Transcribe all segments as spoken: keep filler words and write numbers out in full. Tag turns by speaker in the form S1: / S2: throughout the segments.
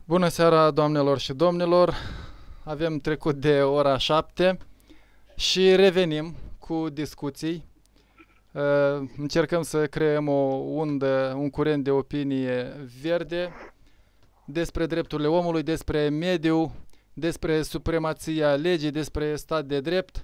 S1: Bună seara, doamnelor și domnilor! Avem trecut de ora șapte și revenim cu discuții. Încercăm să creăm o undă, un curent de opinie verde despre drepturile omului, despre mediu, despre supremația legii, despre stat de drept.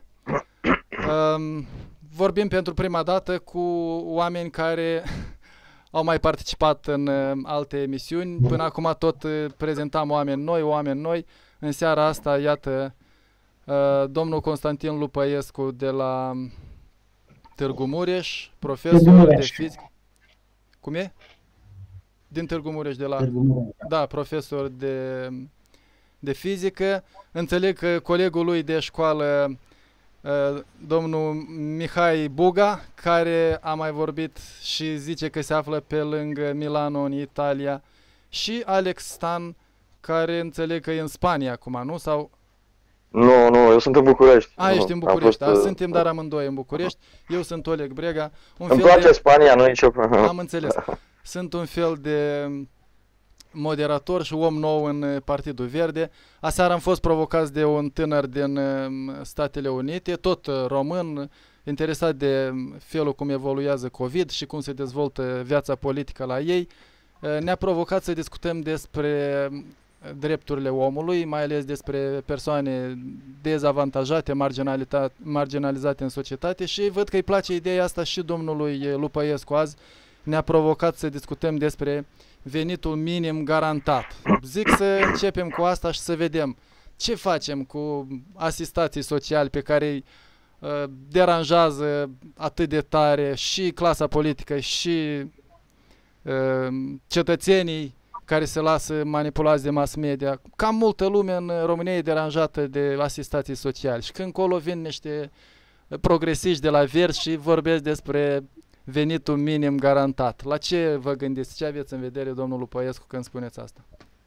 S1: Vorbim pentru prima dată cu oameni care au mai participat în alte emisiuni. Până acum tot prezentam oameni noi, oameni noi. În seara asta, iată, domnul Constantin Lupăescu de la Târgu Mureș, profesor de fizică. Cum e? Din Târgu Mureș, de la... Da, profesor de, de fizică. Înțeleg că colegul lui de școală, domnul Mihai Buga, care a mai vorbit și zice că se află pe lângă Milano, în Italia, și Alex Stan, care înțeleg că e în Spania acum, nu? Sau...
S2: Nu, nu, eu sunt în București.
S1: A, ești în București, da, suntem dar amândoi în București. Eu sunt Oleg Brega.
S2: Un Îmi place de... Spania, nu e nicio problemă.
S1: Am înțeles. Sunt un fel de moderator și om nou în Partidul Verde. Aseară am fost provocați de un tânăr din Statele Unite, tot român, interesat de felul cum evoluează COVID și cum se dezvoltă viața politică la ei. Ne-a provocat să discutăm despre drepturile omului, mai ales despre persoane dezavantajate, marginalizate în societate, și văd că îi place ideea asta și domnului Lupăescu azi. Ne-a provocat să discutăm despre venitul minim garantat. Zic să începem cu asta și să vedem ce facem cu asistații sociali pe care îi uh, deranjează atât de tare și clasa politică și uh, cetățenii care se lasă manipulați de mass media. Cam multă lume în România e deranjată de asistații sociali și când colo vin niște progresiști de la Verzi și vorbesc despre venitul minim garantat. La ce vă gândiți? Ce aveți în vedere, domnul Lupăescu, când spuneți asta?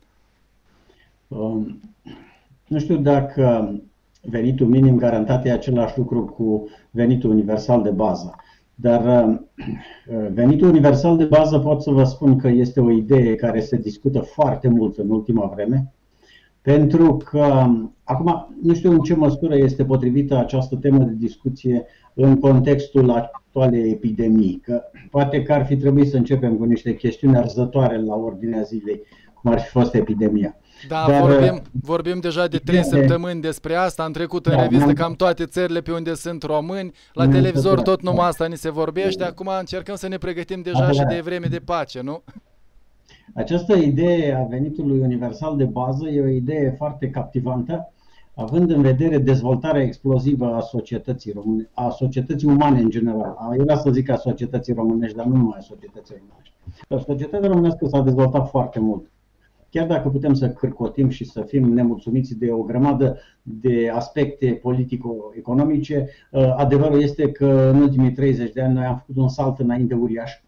S3: Um, nu știu dacă venitul minim garantat e același lucru cu venitul universal de bază. Dar uh, venitul universal de bază pot să vă spun că este o idee care se discută foarte mult în ultima vreme. Pentru că, acum, nu știu în ce măsură este potrivită această temă de discuție în contextul actualei epidemii. Că poate că ar fi trebuit să începem cu niște chestiuni arzătoare la ordinea zilei, cum ar fi fost epidemia.
S1: Da, Dar, vorbim, vorbim deja de trei săptămâni despre asta, am trecut în da, revistă cam toate țările pe unde sunt români, la televizor tot numai asta ni se vorbește, acum încercăm să ne pregătim deja da, și de vreme de pace, nu?
S3: Această idee a venitului universal de bază e o idee foarte captivantă, având în vedere dezvoltarea explozivă a societății române, a societății umane în general. Era să zic a societății românești, dar nu numai a societății românești. Societatea românească s-a dezvoltat foarte mult. Chiar dacă putem să cârcotim și să fim nemulțumiți de o grămadă de aspecte politico-economice, adevărul este că în ultimii treizeci de ani noi am făcut un salt înainte uriaș.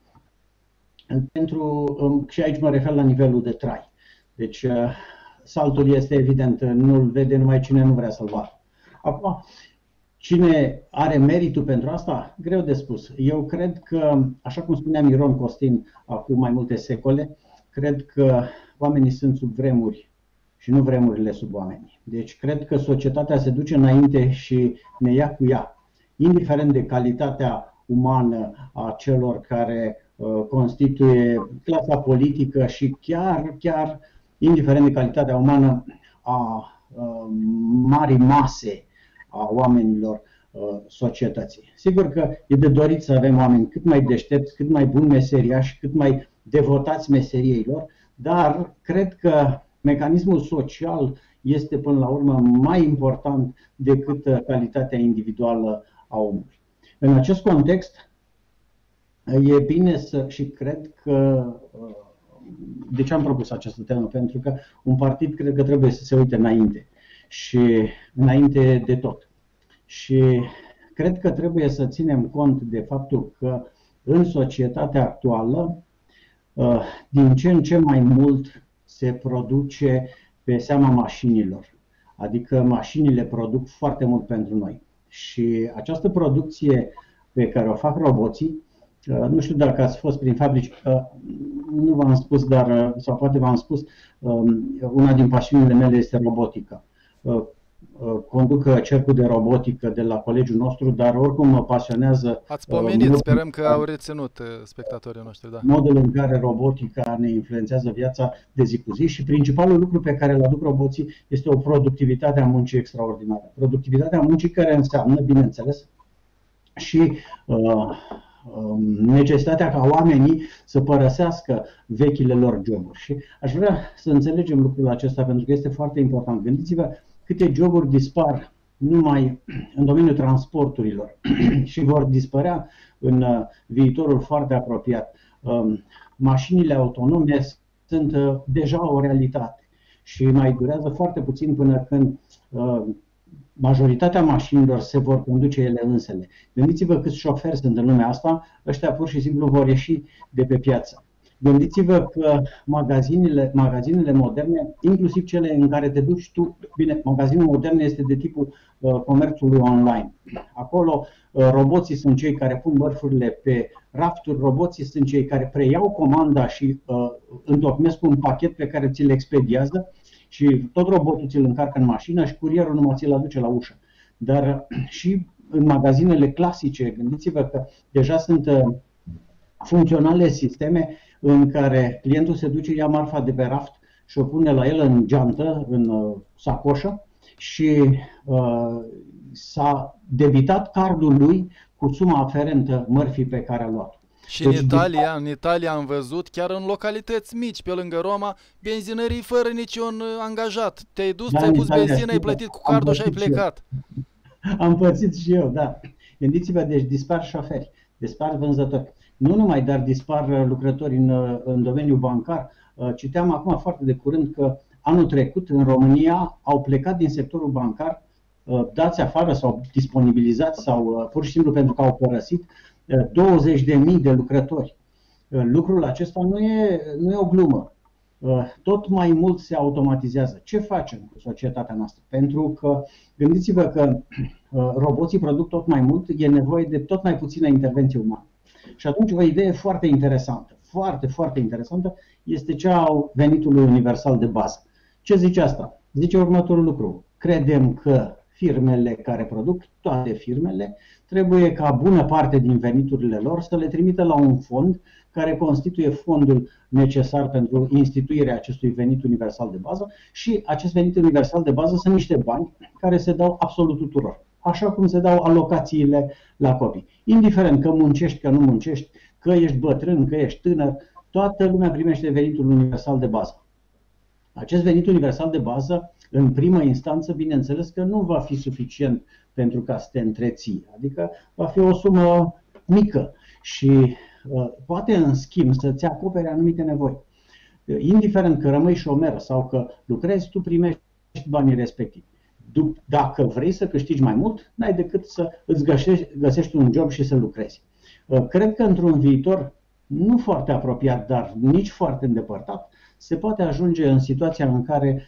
S3: Pentru, și aici mă refer la nivelul de trai. Deci saltul este evident, nu-l vede numai cine nu vrea să-l vadă. Acum, cine are meritul pentru asta? Greu de spus. Eu cred că, așa cum spunea Miron Costin acum mai multe secole, cred că oamenii sunt sub vremuri și nu vremurile sub oameni. Deci cred că societatea se duce înainte și ne ia cu ea. Indiferent de calitatea umană a celor care uh, constituie clasa politică și chiar, chiar indiferent de calitatea umană a uh, marii mase a oamenilor uh, societății. Sigur că e de dorit să avem oameni cât mai deștepți, cât mai buni meseriași, cât mai devotați meseriei lor, dar cred că mecanismul social este până la urmă mai important decât calitatea individuală a omului. În acest context, e bine să, și cred că, de ce am propus această temă? Pentru că un partid cred că trebuie să se uite înainte și înainte de tot. Și cred că trebuie să ținem cont de faptul că în societatea actuală, din ce în ce mai mult se produce pe seama mașinilor. Adică mașinile produc foarte mult pentru noi. Și această producție pe care o fac roboții Nu știu dacă ați fost prin fabrici, nu v-am spus, dar, sau poate v-am spus, una din pasiunile mele este robotica. Conduc cercul de robotică de la colegiul nostru, dar oricum mă pasionează.
S1: Ați pomenit, sperăm că au reținut spectatorii noștri, da.
S3: Modul în care robotica ne influențează viața de zi cu zi și principalul lucru pe care îl aduc roboții este o productivitate a muncii extraordinară. Productivitatea muncii care înseamnă, bineînțeles, și uh, necesitatea ca oamenii să părăsească vechile lor joburi. Și aș vrea să înțelegem lucrul acesta pentru că este foarte important. Gândiți-vă câte joburi dispar numai în domeniul transporturilor și vor dispărea în viitorul foarte apropiat. Mașinile autonome sunt deja o realitate și mai durează foarte puțin până când majoritatea mașinilor se vor conduce ele însele. Gândiți-vă câți șoferi sunt în lumea asta, ăștia pur și simplu vor ieși de pe piață. Gândiți-vă că magazinele, magazinele moderne, inclusiv cele în care te duci tu, bine, magazinul modern este de tipul uh, comerțului online. Acolo uh, roboții sunt cei care pun mărfurile pe rafturi, roboții sunt cei care preiau comanda și uh, întocmesc un pachet pe care ți-l expediază și tot robotul ți-l încarcă în mașină și curierul numai ți-l aduce la ușă. Dar uh, și în magazinele clasice, gândiți-vă că deja sunt uh, funcționale sisteme în care clientul se duce, ia marfa de pe raft și o pune la el în geantă, în uh, sacoșă și uh, s-a debitat cardul lui cu suma aferentă mărfii pe care a luat-o.
S1: Și deci, în Italia, în Italia am văzut, chiar în localități mici, pe lângă Roma, benzinării fără niciun angajat. Te-ai dus,
S3: da,
S1: ți-ai pus
S3: Italia,
S1: benzină, ai plătit cu cardul și ai plecat.
S3: Am pățit și eu, da. Gândiți-vă, deci dispar șoferi, dispar vânzători. Nu numai, dar dispar lucrători în, în domeniul bancar. Citeam acum foarte de curând că anul trecut în România au plecat din sectorul bancar, dați afară sau disponibilizați sau pur și simplu pentru că au părăsit douăzeci de mii de lucrători. Lucrul acesta nu e, nu e o glumă. Tot mai mult se automatizează. Ce facem cu societatea noastră? Pentru că gândiți-vă că roboții produc tot mai mult, e nevoie de tot mai puțină intervenție umană. Și atunci o idee foarte interesantă, foarte, foarte interesantă, este cea a venitului universal de bază. Ce zice asta? Zice următorul lucru. Credem că firmele care produc, toate firmele, trebuie ca bună parte din veniturile lor să le trimită la un fond care constituie fondul necesar pentru instituirea acestui venit universal de bază și acest venit universal de bază sunt niște bani care se dau absolut tuturor. Așa cum se dau alocațiile la copii. Indiferent că muncești, că nu muncești, că ești bătrân, că ești tânăr, toată lumea primește venitul universal de bază. Acest venit universal de bază, în primă instanță, bineînțeles că nu va fi suficient pentru ca să te întreții. Adică va fi o sumă mică și uh, poate în schimb să-ți acopere anumite nevoi. Indiferent că rămâi șomer sau că lucrezi, tu primești banii respectivi. Dacă vrei să câștigi mai mult, n-ai decât să îți găsești, găsești un job și să lucrezi. Cred că într-un viitor nu foarte apropiat, dar nici foarte îndepărtat, se poate ajunge în situația în care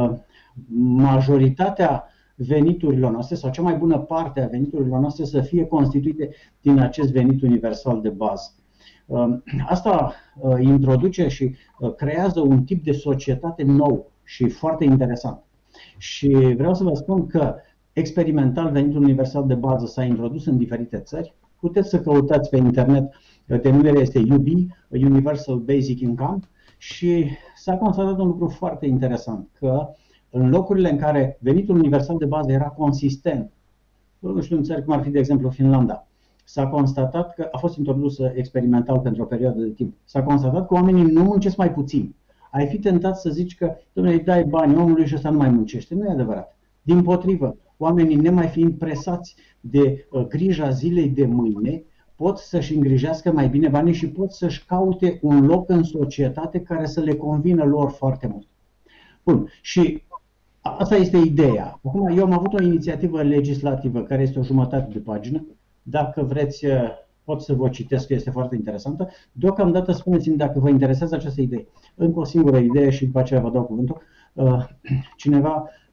S3: majoritatea veniturilor noastre sau cea mai bună parte a veniturilor noastre să fie constituite din acest venit universal de bază. Asta introduce și creează un tip de societate nou și foarte interesant. Și vreau să vă spun că experimental venitul universal de bază s-a introdus în diferite țări. Puteți să căutați pe internet, denumirea este U B, Universal Basic Income, și s-a constatat un lucru foarte interesant, că în locurile în care venitul universal de bază era consistent, nu știu, în țări cum ar fi de exemplu Finlanda, s-a constatat că a fost introdus experimental pentru o perioadă de timp. S-a constatat că oamenii nu muncesc mai puțin. Ai fi tentat să zici că, dom'le, îi dai bani omului și ăsta nu mai muncește. Nu e adevărat. Dimpotrivă, oamenii nemai fiind presați de uh, grija zilei de mâine, pot să-și îngrijească mai bine banii și pot să-și caute un loc în societate care să le convină lor foarte mult. Bun. Și asta este ideea. Acum, eu am avut o inițiativă legislativă care este o jumătate de pagină. Dacă vreți, pot să vă citesc, că este foarte interesantă. Deocamdată spuneți-mi dacă vă interesează această idee. Încă o singură idee și după aceea vă dau cuvântul. Cineva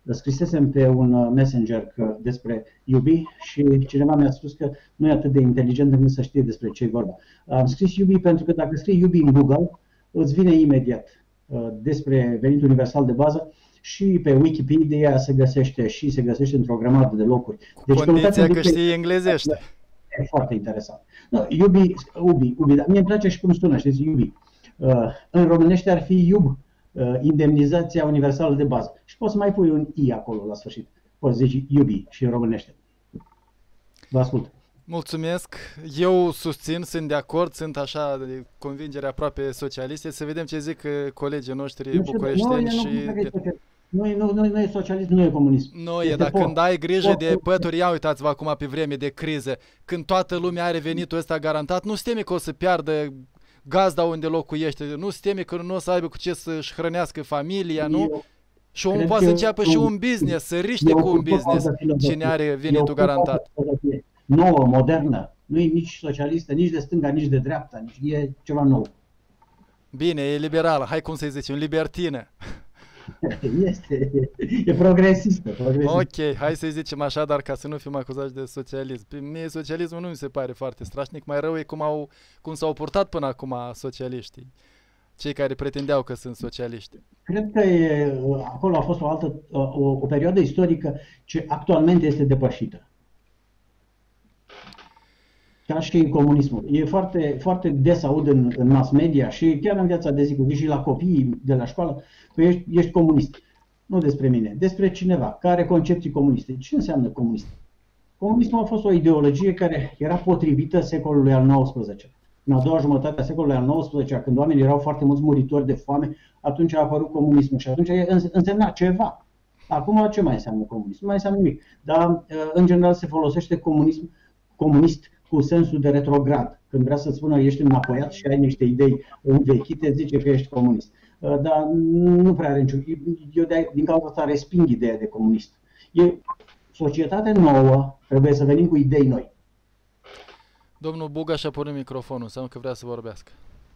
S3: Scrisesem pe un messenger că, despre iubi și cineva mi-a spus că nu e atât de inteligent încât să știe despre ce e vorba. Am scris iubi pentru că dacă scrii iubi în Google, îți vine imediat despre venitul universal de bază și pe Wikipedia se găsește și se găsește într-o grămadă de locuri.
S1: Deci, condiția că știi englezește.
S3: E foarte interesant. No, iubi, ubi, ubi, dar mie îmi place și cum sună, știți, iubi. Uh, în românește ar fi iub, uh, indemnizația universală de bază. Și poți să mai pui un i acolo la sfârșit. Poți zici iubi și în românește. Vă ascult.
S1: Mulțumesc. Eu susțin, sunt de acord, sunt așa de convingere aproape socialiste. Să vedem ce zic colegii noștri bucureșteni și...
S3: Nu e, nu, nu, nu e socialism, nu e comunism.
S1: Nu e, dar când ai grijă de pături, ia uitați-vă acum pe vreme de criză, când toată lumea are venitul ăsta garantat, nu se teme că o să piardă gazda unde locuiește, nu se teme că nu o să aibă cu ce să-și hrănească familia, nu? Eu, și omul poate să înceapă și un business, să riște cu un business cine are venitul garantat.
S3: Nouă, modernă, nu e nici socialistă, nici de stânga, nici de dreapta, nici e ceva nou.
S1: Bine, e liberală, hai cum să-i zicem, libertină.
S3: Este, e progresistă, progresistă.
S1: Ok, hai să-i zicem așa, dar ca să nu fim acuzați de socialism. Mie socialismul nu mi se pare foarte strașnic, mai rău e cum, au, cum s-au purtat până acum socialiștii, cei care pretindeau că sunt socialiști.
S3: Cred că e, acolo a fost o altă, o, o perioadă istorică ce actualmente este depășită. Ca și comunismul. E foarte, foarte des aud în, în mass media și chiar în viața de zi cu zi și la copiii de la școală că ești, ești comunist. Nu despre mine, despre cineva care are concepții comuniste. Ce înseamnă comunist? Comunismul a fost o ideologie care era potrivită secolului al nouăsprezecelea. În a doua jumătate a secolului al nouăsprezecelea, când oamenii erau foarte mulți muritori de foame, atunci a apărut comunismul și atunci însemna ceva. Acum ce mai înseamnă comunism? Nu mai înseamnă nimic. Dar în general se folosește comunism, comunist cu sensul de retrograd. Când vrea să-ți spună ești înapoiat și ai niște idei învechite, zice că ești comunist. Dar nu prea are niciun... Eu de, din cauza asta resping ideea de comunist. E societate nouă, trebuie să venim cu idei noi.
S1: Domnul Buga și-a pornit microfonul, înseamnă că vrea să vorbească.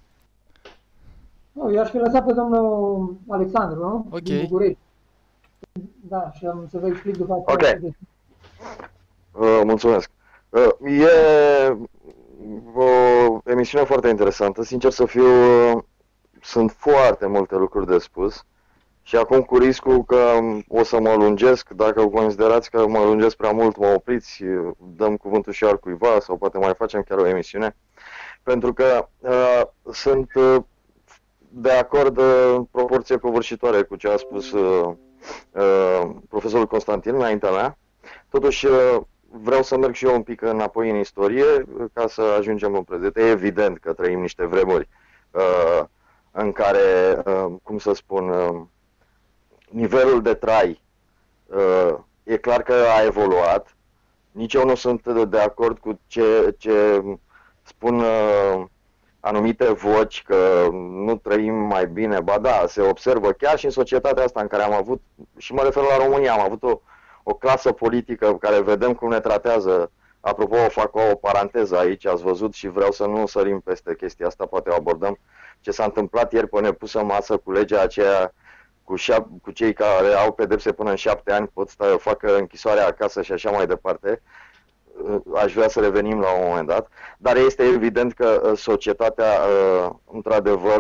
S4: Nu, eu aș fi lăsat pe domnul Alexandru, nu?
S1: Ok.
S4: Din București. Da, și am să vă explic după
S2: aceea. Ok. Uh, mulțumesc. Uh, e o emisiune foarte interesantă. Sincer să fiu, sunt foarte multe lucruri de spus. Și acum cu riscul că o să mă lungesc, dacă considerați că mă lungesc prea mult, mă opriți, dăm cuvântul și altcuiva sau poate mai facem chiar o emisiune. Pentru că uh, sunt uh, de acord uh, în proporție covârșitoare cu ce a spus uh, uh, profesorul Constantin înaintea mea. Totuși uh, vreau să merg și eu un pic înapoi în istorie ca să ajungem în prezent. E evident că trăim niște vremuri uh, în care, uh, cum să spun, uh, nivelul de trai uh, e clar că a evoluat. Nici eu nu sunt de acord cu ce, ce spun uh, anumite voci că nu trăim mai bine. Ba da, se observă chiar și în societatea asta în care am avut, și mă refer la România, am avut o, o clasă politică care vedem cum ne tratează. Apropo, o fac o paranteză aici, ați văzut și vreau să nu sărim peste chestia asta, poate o abordăm. Ce s-a întâmplat ieri pe nepusă masă cu legea aceea Cu, șap- cu cei care au pedepse până în șapte ani pot să facă închisoarea acasă și așa mai departe. Aș vrea să revenim la un moment dat. Dar este evident că societatea, într-adevăr,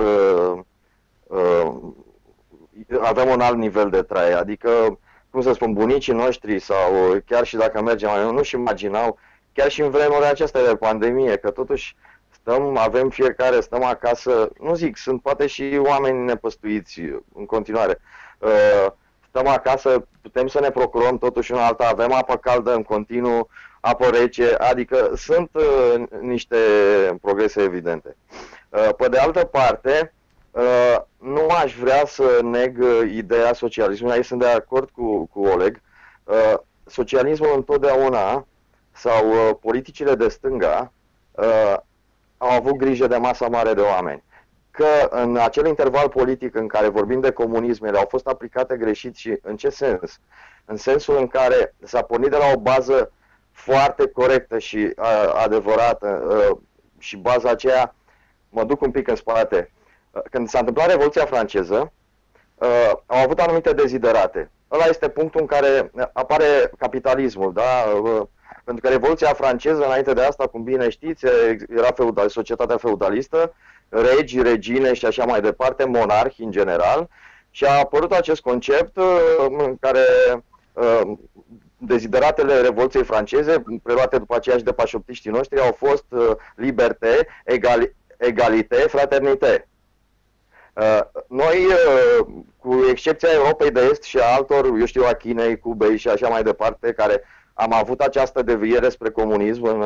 S2: avem un alt nivel de trai. Adică, cum să spun, bunicii noștri sau chiar și dacă mergem mai nu-și imaginau, chiar și în vremurile acestea de pandemie, că totuși stăm, avem fiecare, stăm acasă, nu zic, sunt poate și oameni nepăstuiți în continuare. Stăm acasă, putem să ne procurăm totuși una alta, avem apă caldă în continuu, apă rece, adică sunt niște progrese evidente. Pe de altă parte, nu aș vrea să neg ideea socialismului, aici sunt de acord cu, cu Oleg. Socialismul întotdeauna, sau politicile de stânga, au avut grijă de masa mare de oameni. Că în acel interval politic în care vorbim de comunism, ele au fost aplicate greșit și în ce sens? În sensul în care s-a pornit de la o bază foarte corectă și uh, adevărată uh, și baza aceea, mă duc un pic în spate, uh, când s-a întâmplat Revoluția franceză, uh, au avut anumite deziderate. ăla este punctul în care apare capitalismul, da? Pentru că Revoluția franceză, înainte de asta, cum bine știți, era feudal, societatea feudalistă, regi, regine și așa mai departe, monarhi în general, și a apărut acest concept în care dezideratele Revoluției franceze, preluate după aceea și de pașoptiștii noștri, au fost liberté, egali, egalité, fraternité. Noi, cu excepția Europei de Est și a altor, eu știu, a Chinei, Cubei și așa mai departe, care am avut această deviere spre comunism, în,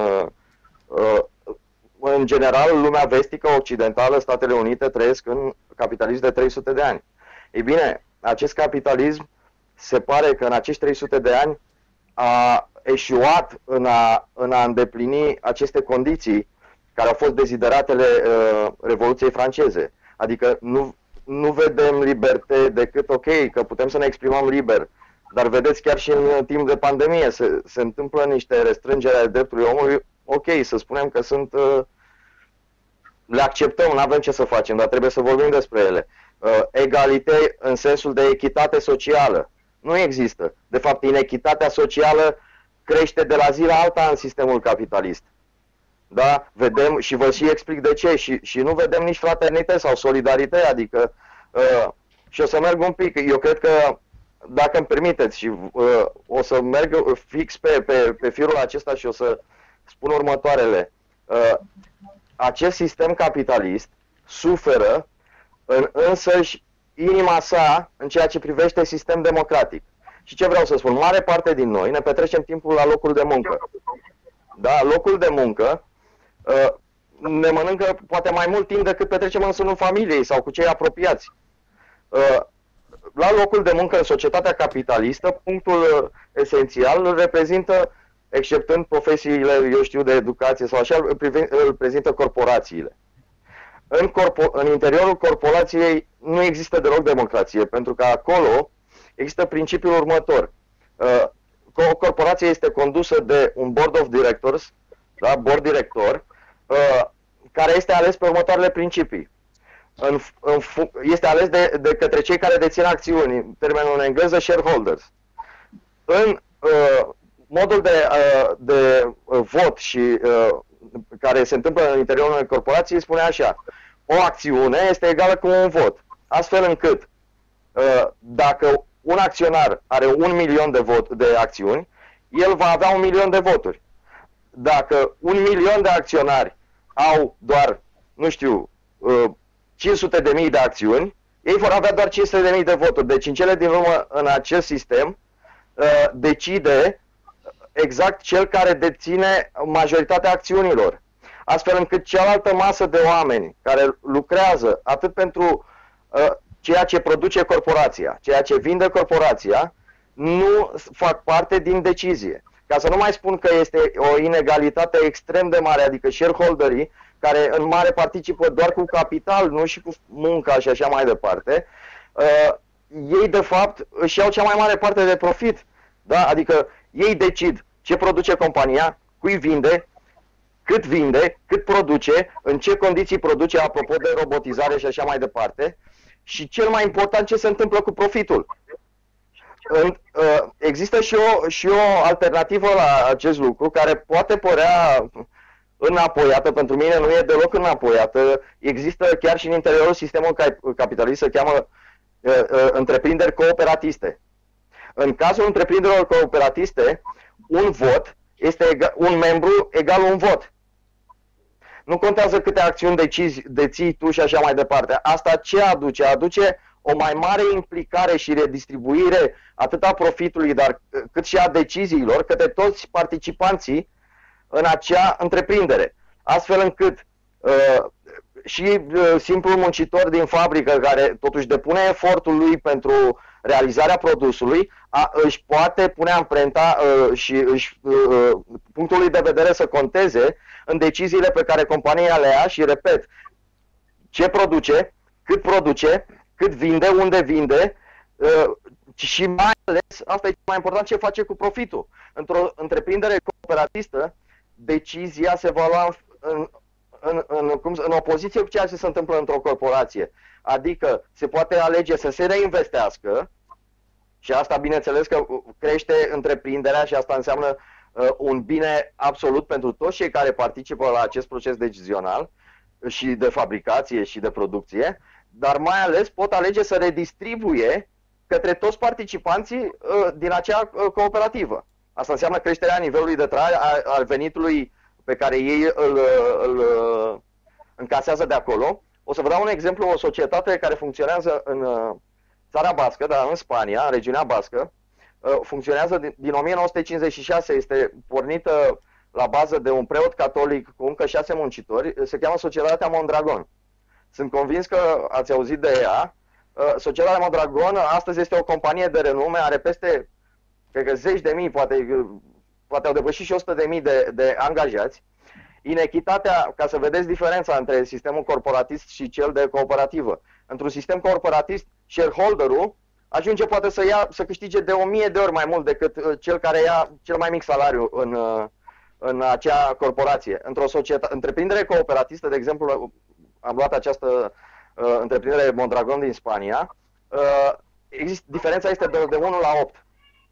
S2: în general, lumea vestică, occidentală, Statele Unite, trăiesc în capitalism de trei sute de ani. Ei bine, acest capitalism se pare că în acești trei sute de ani a eșuat în a, în a îndeplini aceste condiții care au fost dezideratele uh, Revoluției franceze. Adică nu, nu vedem libertate decât, ok, că putem să ne exprimăm liber, dar vedeți, chiar și în timp de pandemie se, se întâmplă niște restrângeri ale drepturilor omului, ok, să spunem că sunt, uh, le acceptăm, nu avem ce să facem, dar trebuie să vorbim despre ele. Uh, egalitate în sensul de echitate socială nu există. De fapt, inechitatea socială crește de la zi la alta în sistemul capitalist. Da? Vedem și vă și explic de ce. Și, și nu vedem nici fraternitate sau solidaritate. Adică, uh, și o să merg un pic. Eu cred că, dacă îmi permiteți, și uh, o să merg fix pe, pe, pe firul acesta și o să spun următoarele. Uh, acest sistem capitalist suferă în însăși inima sa în ceea ce privește sistem democratic. Și ce vreau să spun? Mare parte din noi ne petrecem timpul la locul de muncă. Da, locul de muncă uh, ne mănâncă poate mai mult timp decât petrecem în sânul familiei sau cu cei apropiați. Uh, la locul de muncă în societatea capitalistă, punctul uh, esențial îl reprezintă, exceptând profesiile, eu știu, de educație sau așa, îl, prive, îl reprezintă corporațiile. În, corpo în interiorul corporației nu există deloc democrație, pentru că acolo există principiul următor. Uh, o corporație este condusă de un board of directors, da, board director, uh, care este ales pe următoarele principii. În, în, este ales de, de către cei care dețin acțiuni, termenul în engleză shareholders. În uh, modul de, uh, de vot și uh, care se întâmplă în interiorul unei corporații spune așa: o acțiune este egală cu un vot, astfel încât uh, dacă un acționar are un milion de, vot, de acțiuni, el va avea un milion de voturi. Dacă un milion de acționari au doar, nu știu, cinci sute de mii de acțiuni, ei vor avea doar cinci sute de mii de voturi. Deci în cele din urmă, în acest sistem, decide exact cel care deține majoritatea acțiunilor. Astfel încât cealaltă masă de oameni care lucrează atât pentru ceea ce produce corporația, ceea ce vinde corporația, nu fac parte din decizie. Ca să nu mai spun că este o inegalitate extrem de mare, adică shareholderii, care în mare participă doar cu capital, nu și cu munca și așa mai departe, uh, ei de fapt își iau cea mai mare parte de profit. Da? Adică ei decid ce produce compania, cui vinde, cât vinde, cât produce, în ce condiții produce, apropo de robotizare și așa mai departe, și cel mai important, ce se întâmplă cu profitul. Există și o, și o alternativă la acest lucru, care poate părea înapoiată, pentru mine nu e deloc înapoiată. Există chiar și în interiorul sistemului capitalist, se cheamă uh, uh, întreprinderi cooperatiste. În cazul întreprinderilor cooperatiste, un vot este egal, un membru egal un vot. Nu contează câte acțiuni decizi, deții tu și așa mai departe. Asta ce aduce? Aduce o mai mare implicare și redistribuire atât a profitului, dar cât și a deciziilor către toți participanții în acea întreprindere. Astfel încât uh, și uh, simplul muncitor din fabrică, care totuși depune efortul lui pentru realizarea produsului, a, își poate pune amprenta uh, și își, uh, punctul lui de vedere să conteze în deciziile pe care compania le ia și, repet, ce produce, cât produce, cât vinde, unde vinde uh, și mai ales, asta e mai important, ce face cu profitul. Într-o întreprindere cooperatistă, decizia se va lua în, în, în, cum, în opoziție cu ceea ce se întâmplă într-o corporație. Adică se poate alege să se reinvestească Și asta, bineînțeles, că crește întreprinderea și asta înseamnă uh, un bine absolut pentru toți cei care participă la acest proces decizional și de fabricație și de producție, dar mai ales pot alege să redistribuie către toți participanții uh, din acea uh, cooperativă. Asta înseamnă creșterea nivelului de trai al venitului pe care ei îl, îl, îl încasează de acolo. O să vă dau un exemplu, o societate care funcționează în țara bască, dar în Spania, în regiunea bască, funcționează din, din o mie nouă sute cincizeci și șase, este pornită la bază de un preot catolic cu încă șase muncitori, se cheamă Societatea Mondragon. Sunt convins că ați auzit de ea. Societatea Mondragon astăzi este o companie de renume, are peste, cred că zeci de mii, poate, poate au depășit și o sută de mii de, de angajați. Inechitatea, ca să vedeți diferența între sistemul corporatist și cel de cooperativă. Într-un sistem corporatist, shareholder-ul ajunge poate să, ia, să câștige de o mie de ori mai mult decât cel care ia cel mai mic salariu în, în acea corporație. Într-o societate, întreprindere cooperatistă, de exemplu, am luat această uh, întreprindere Mondragon din Spania, uh, exist, diferența este de, de unu la opt.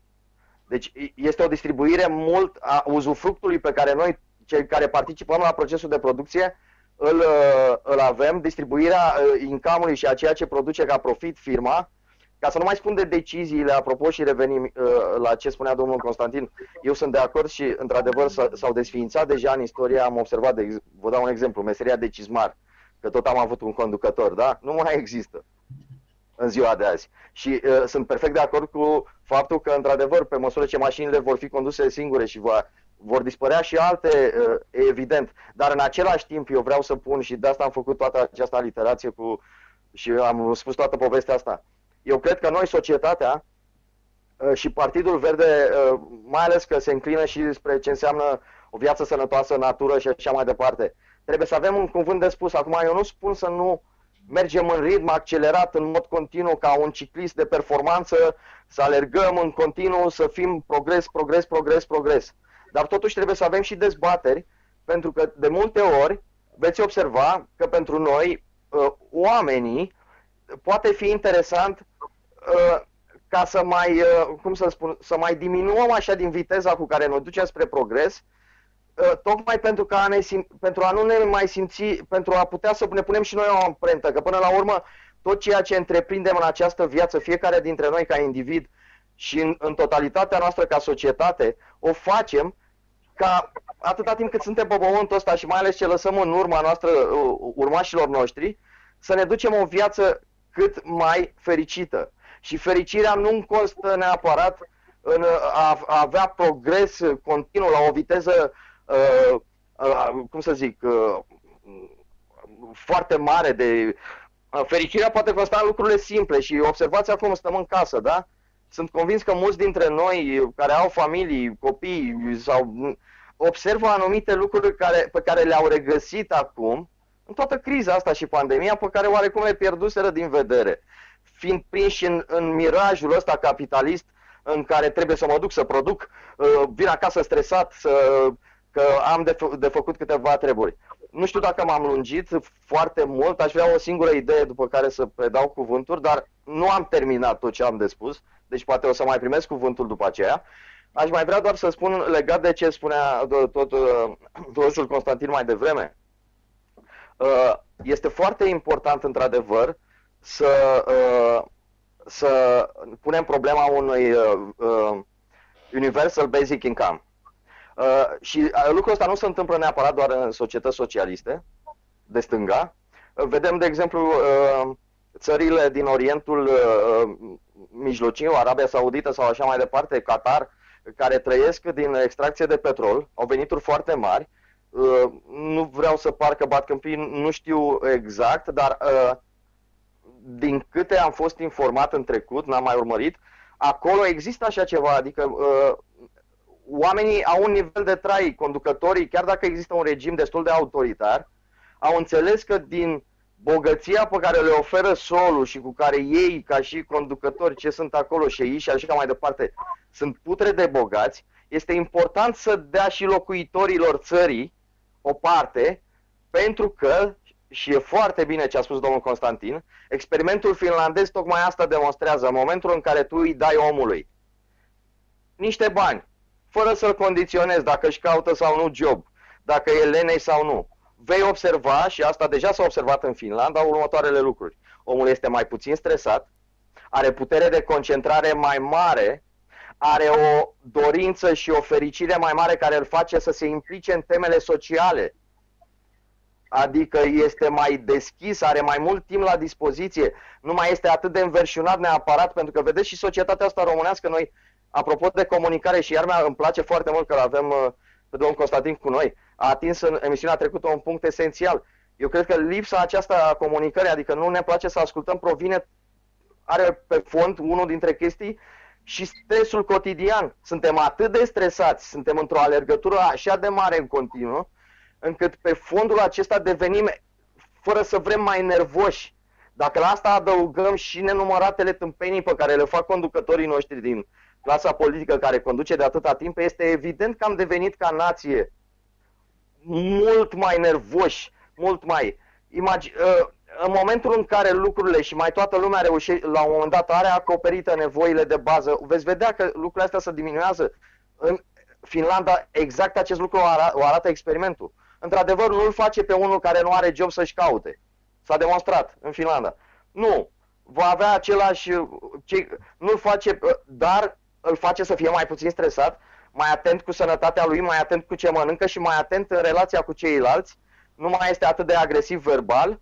S2: Deci este o distribuire mult a uzufructului pe care noi, cei care participăm la procesul de producție, îl, îl avem, distribuirea income-ului și a ceea ce produce ca profit firma, ca să nu mai spun de deciziile, apropo, și revenim la ce spunea domnul Constantin, eu sunt de acord și, într-adevăr, s-au desființat deja în istorie, am observat, de, vă dau un exemplu, meseria de cizmar, că tot am avut un conducător, da? Nu mai există în ziua de azi. Și uh, sunt perfect de acord cu faptul că, într-adevăr, pe măsură ce mașinile vor fi conduse singure și va, vor dispărea și alte, uh, evident, dar în același timp eu vreau să pun, și de asta am făcut toată această aliterație cu, și am spus toată povestea asta. Eu cred că noi, societatea uh, și Partidul Verde, uh, mai ales că se înclină și spre ce înseamnă o viață sănătoasă, natură și așa mai departe, trebuie să avem un cuvânt de spus. Acum, eu nu spun să nu mergem în ritm accelerat, în mod continuu, ca un ciclist de performanță, să alergăm în continuu, să fim progres, progres, progres, progres. Dar totuși trebuie să avem și dezbateri, pentru că de multe ori veți observa că pentru noi, oamenii, poate fi interesant ca să mai, cum să spun, să mai diminuăm așa din viteza cu care ne ducem spre progres, tocmai pentru, că a ne sim- pentru a nu ne mai simți, pentru a putea să ne punem și noi o amprentă, că până la urmă tot ceea ce întreprindem în această viață, fiecare dintre noi ca individ și în, în totalitatea noastră ca societate, o facem ca atâta timp cât suntem pe pământul ăsta și mai ales ce lăsăm în urma noastră urmașilor noștri, să ne ducem o viață cât mai fericită. Și fericirea nu constă neapărat în a, a avea progres continuu la o viteză Uh, uh, cum să zic, uh, foarte mare de... Uh, fericirea poate consta în lucrurile simple și observați acum, stăm în casă, da? Sunt convins că mulți dintre noi care au familii, copii, sau observă anumite lucruri care, pe care le-au regăsit acum, în toată criza asta și pandemia, pe care oarecum le pierduseră din vedere. Fiind prinși în, în mirajul ăsta capitalist, în care trebuie să mă duc să produc, uh, vin acasă stresat, să... că am de, fă, de făcut câteva treburi. Nu știu dacă m-am lungit foarte mult, aș vrea o singură idee după care să predau cuvânturi, dar nu am terminat tot ce am de spus, deci poate o să mai primesc cuvântul după aceea. Aș mai vrea doar să spun legat de ce spunea tot domnul Constantin mai devreme. Este foarte important, într-adevăr, să, să punem problema unui Universal Basic Income. Uh, și uh, lucrul ăsta nu se întâmplă neapărat doar în societăți socialiste de stânga. Uh, vedem, de exemplu, uh, țările din Orientul uh, Mijlociu, Arabia Saudită sau așa mai departe, Qatar, care trăiesc din extracție de petrol, au venituri foarte mari. Uh, nu vreau să par că bat câmpii, nu știu exact, dar uh, din câte am fost informat în trecut, n-am mai urmărit, acolo există așa ceva, adică... Uh, oamenii au un nivel de trai, conducătorii, chiar dacă există un regim destul de autoritar, au înțeles că din bogăția pe care le oferă solul și cu care ei, ca și conducători, ce sunt acolo și ei și așa mai departe, sunt putre de bogați, este important să dea și locuitorilor țării o parte, pentru că și e foarte bine ce a spus domnul Constantin, experimentul finlandez tocmai asta demonstrează. În momentul în care tu îi dai omului niște bani, fără să-l condiționezi dacă își caută sau nu job, dacă e lenei sau nu, vei observa, și asta deja s-a observat în Finlanda, următoarele lucruri. Omul este mai puțin stresat, are putere de concentrare mai mare, are o dorință și o fericire mai mare care îl face să se implice în temele sociale. Adică este mai deschis, are mai mult timp la dispoziție, nu mai este atât de înverșunat neapărat, pentru că vedeți și societatea asta românească, noi, apropo de comunicare, și iar mea îmi place foarte mult că avem pe domnul Constantin cu noi, a atins în emisiunea trecută un punct esențial. Eu cred că lipsa aceasta a comunicării, adică nu ne place să ascultăm, provine, are pe fond unul dintre chestii și stresul cotidian. Suntem atât de stresați, suntem într-o alergătură așa de mare în continuu, încât pe fondul acesta devenim, fără să vrem, mai nervoși. Dacă la asta adăugăm și nenumăratele tâmpenii pe care le fac conducătorii noștri din clasa politică care conduce de atâta timp, este evident că am devenit ca nație mult mai nervoși, mult mai... Imagi... În momentul în care lucrurile și mai toată lumea reușește, la un moment dat are acoperită nevoile de bază, veți vedea că lucrurile astea se diminuează. În Finlanda exact acest lucru o, ara... o arată experimentul. Într-adevăr, nu-l face pe unul care nu are job să-și caute. S-a demonstrat în Finlanda. Nu. Va avea același... Nu-l face, dar îl face să fie mai puțin stresat, mai atent cu sănătatea lui, mai atent cu ce mănâncă și mai atent în relația cu ceilalți. Nu mai este atât de agresiv verbal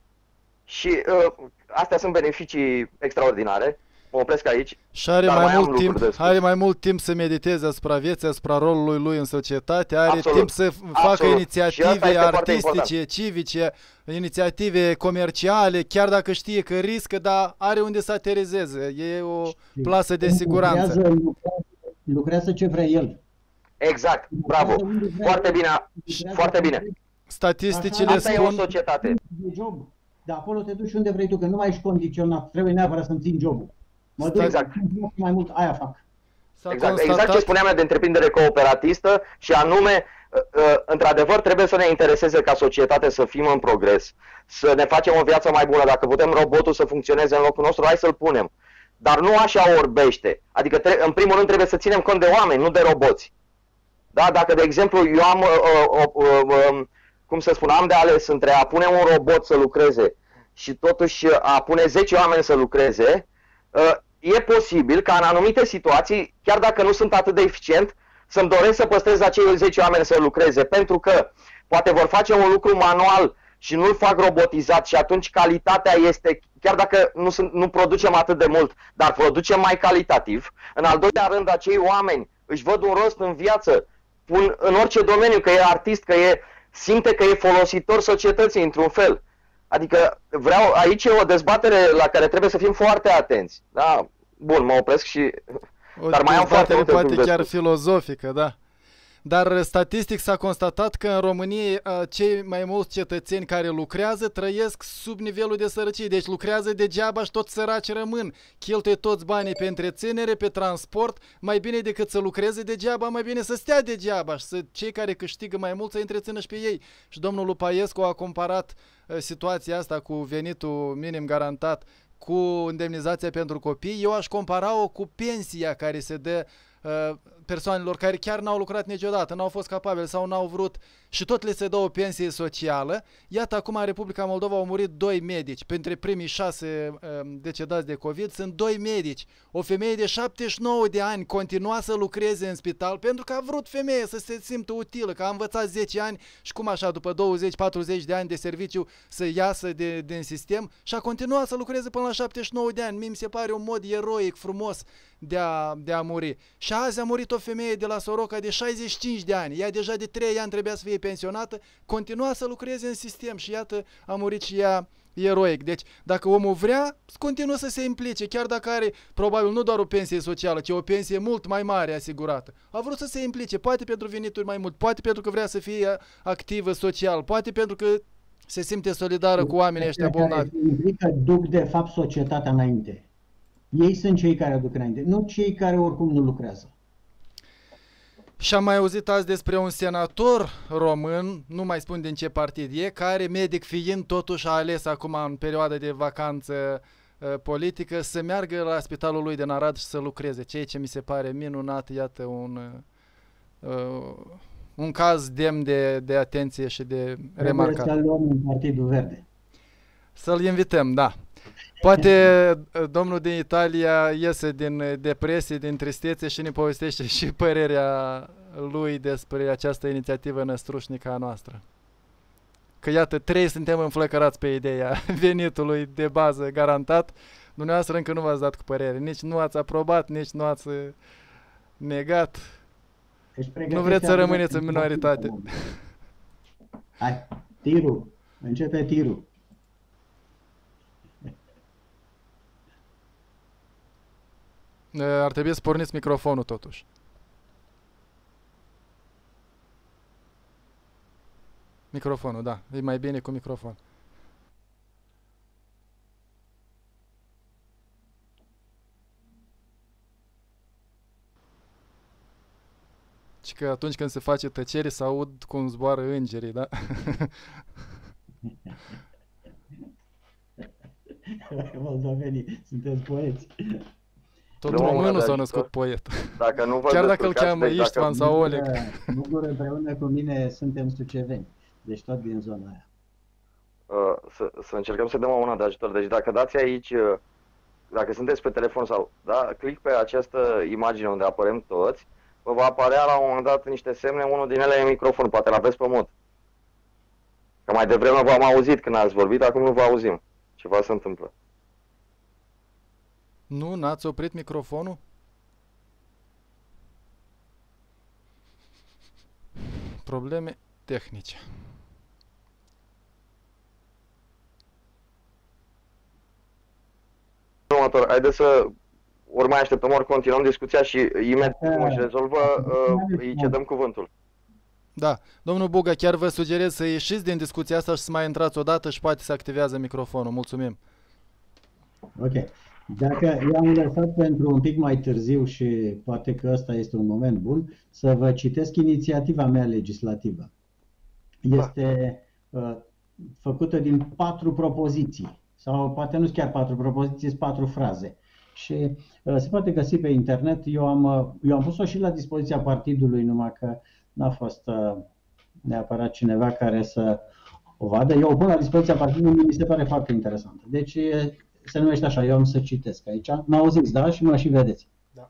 S2: și uh, astea sunt beneficii extraordinare. Mă opresc aici.
S1: Și are mai, mai mult timp, are mai mult timp să mediteze asupra vieții, asupra rolului lui în societate, are Absolut. timp să facă Absolut. inițiative artistice, civice, inițiative comerciale, chiar dacă știe că riscă, dar are unde să aterizeze. E o plasă de siguranță.
S3: Lucrează, lucrează, lucrează ce vrea el.
S2: Exact, bravo. Foarte bine, foarte bine.
S1: Statisticile
S2: Asta
S1: spun...
S2: e o societate.
S3: De job. De acolo te duci unde vrei tu, că nu mai ești condiționat. Trebuie neapărat să-mi țin jobul. Mă duc
S2: exact.
S3: mai mult, aia fac.
S2: Exact. Constatat... exact ce spuneam de întreprindere cooperatistă și anume, într-adevăr, trebuie să ne intereseze ca societate să fim în progres, să ne facem o viață mai bună. Dacă putem robotul să funcționeze în locul nostru, hai să-l punem. Dar nu așa orbește. Adică, în primul rând, trebuie să ținem cont de oameni, nu de roboți. Da? Dacă, de exemplu, eu am, uh, uh, uh, cum să spun, am de ales între a pune un robot să lucreze și totuși a pune zece oameni să lucreze, uh, e posibil ca în anumite situații, chiar dacă nu sunt atât de eficient, să-mi doresc să păstrez acei zece oameni să lucreze, pentru că poate vor face un lucru manual și nu-l fac robotizat și atunci calitatea este, chiar dacă nu, sunt, nu producem atât de mult, dar producem mai calitativ. În al doilea rând, acei oameni își văd un rost în viață, pun în orice domeniu, că e artist, că e, simte că e folositor societății într-un fel. Adică vreau, aici e o dezbatere la care trebuie să fim foarte atenți. Da? Bun, mă opresc și...
S1: O
S2: dar mai am foarte multe
S1: poate chiar filozofică, da. Dar statistic s-a constatat că în România cei mai mulți cetățeni care lucrează trăiesc sub nivelul de sărăcie. Deci lucrează degeaba și tot săraci rămân. Cheltuie toți banii pe întreținere, pe transport. Mai bine decât să lucreze degeaba, mai bine să stea degeaba și să cei care câștigă mai mult să întrețină și pe ei. Și domnul Lupaiescu a comparat uh, situația asta cu venitul minim garantat cu indemnizația pentru copii. Eu aș compara-o cu pensia care se dă persoanelor care chiar n-au lucrat niciodată, n-au fost capabili sau n-au vrut și tot le se dă o pensie socială. Iată, acum în Republica Moldova au murit doi medici. Printre primii șase um, decedați de COVID sunt doi medici. O femeie de șaptezeci și nouă de ani continua să lucreze în spital pentru că a vrut femeie să se simtă utilă, că a învățat zece ani și cum așa, după douăzeci patruzeci de ani de serviciu să iasă de, din sistem și a continuat să lucreze până la șaptezeci și nouă de ani. Mie mi se pare un mod eroic, frumos de a, de a muri. Și azi a murit o femeie de la Soroca de șaizeci și cinci de ani. Ea deja de trei ani trebuia să fie pensionată, continua să lucreze în sistem și iată, a murit și ea eroic. Deci, dacă omul vrea, continuă să se implice, chiar dacă are probabil nu doar o pensie socială, ci o pensie mult mai mare asigurată. A vrut să se implice, poate pentru venituri mai mult, poate pentru că vrea să fie activă social, poate pentru că se simte solidară cu oamenii ăștia bolnavi.
S3: Implică, duc de fapt societatea înainte. Ei sunt cei care aduc înainte, nu cei care oricum nu lucrează.
S1: Și am mai auzit azi despre un senator român, nu mai spun din ce partid e, care, medic fiind, totuși a ales acum în perioada de vacanță uh, politică să meargă la spitalul lui din Arad și să lucreze, ceea ce mi se pare minunat, iată un, uh, un caz demn de, de atenție și de remarcat.
S3: Trebuie să luăm în Partidul Verde.
S1: Să-l invităm, da. Poate domnul din Italia iese din depresie, din tristețe și ne povestește și părerea lui despre această inițiativă năstrușnică a noastră. Că iată, trei suntem înflăcărați pe ideea venitului de bază garantat. Dumneavoastră încă nu v-ați dat cu părere, nici nu ați aprobat, nici nu ați negat. Nu vreți să rămâneți în minoritate.
S3: Hai, tirul. Începe tirul.
S1: Ar trebui să porniți microfonul totuși. Microfonul, da. E mai bine cu microfon. Și că atunci când se face tăcere se aud cum zboară îngerii, da?
S3: Moldovenii, sunteți poeți.
S1: Tot românul s-a născut poet.
S2: Dacă nu vă
S1: chiar dacă îl cheamă Istvan sau Oleg.
S3: Bugur împreună cu mine suntem suceveni. Deci tot din zona aia.
S2: Uh, să, să încercăm să dăm o mână de ajutor. Deci dacă dați aici, uh, dacă sunteți pe telefon sau, da, click pe această imagine unde apărăm toți, vă va apărea la un moment dat niște semne, unul din ele e microfon, poate l-aveți pe mod. Că mai devreme v-am auzit când ați vorbit, acum nu vă auzim. Ceva se întâmplă.
S1: Nu, n-ați oprit microfonul? Probleme tehnice.
S2: Următor, haideți să ori mai așteptăm, ori continuăm discuția și imediat cum își rezolvă, uh, îi cedăm cuvântul.
S1: Da. Domnul Buga, chiar vă sugerez să ieșiți din discuția asta și să mai intrați odată și poate să activează microfonul. Mulțumim.
S3: Ok. Dacă i-am lăsat pentru un pic mai târziu și poate că ăsta este un moment bun, să vă citesc inițiativa mea legislativă. Este uh, făcută din patru propoziții, sau poate nu chiar patru propoziții, sunt patru fraze. Și uh, se poate găsi pe internet. Eu am, uh, eu am pus-o și la dispoziția partidului, numai că n-a fost uh, neapărat cineva care să o vadă. Eu o pun la dispoziția partidului, mi se pare foarte interesantă. Deci e, se numește așa, eu am să citesc aici. Mă auziți, da? Și mă și vedeți.
S1: Da.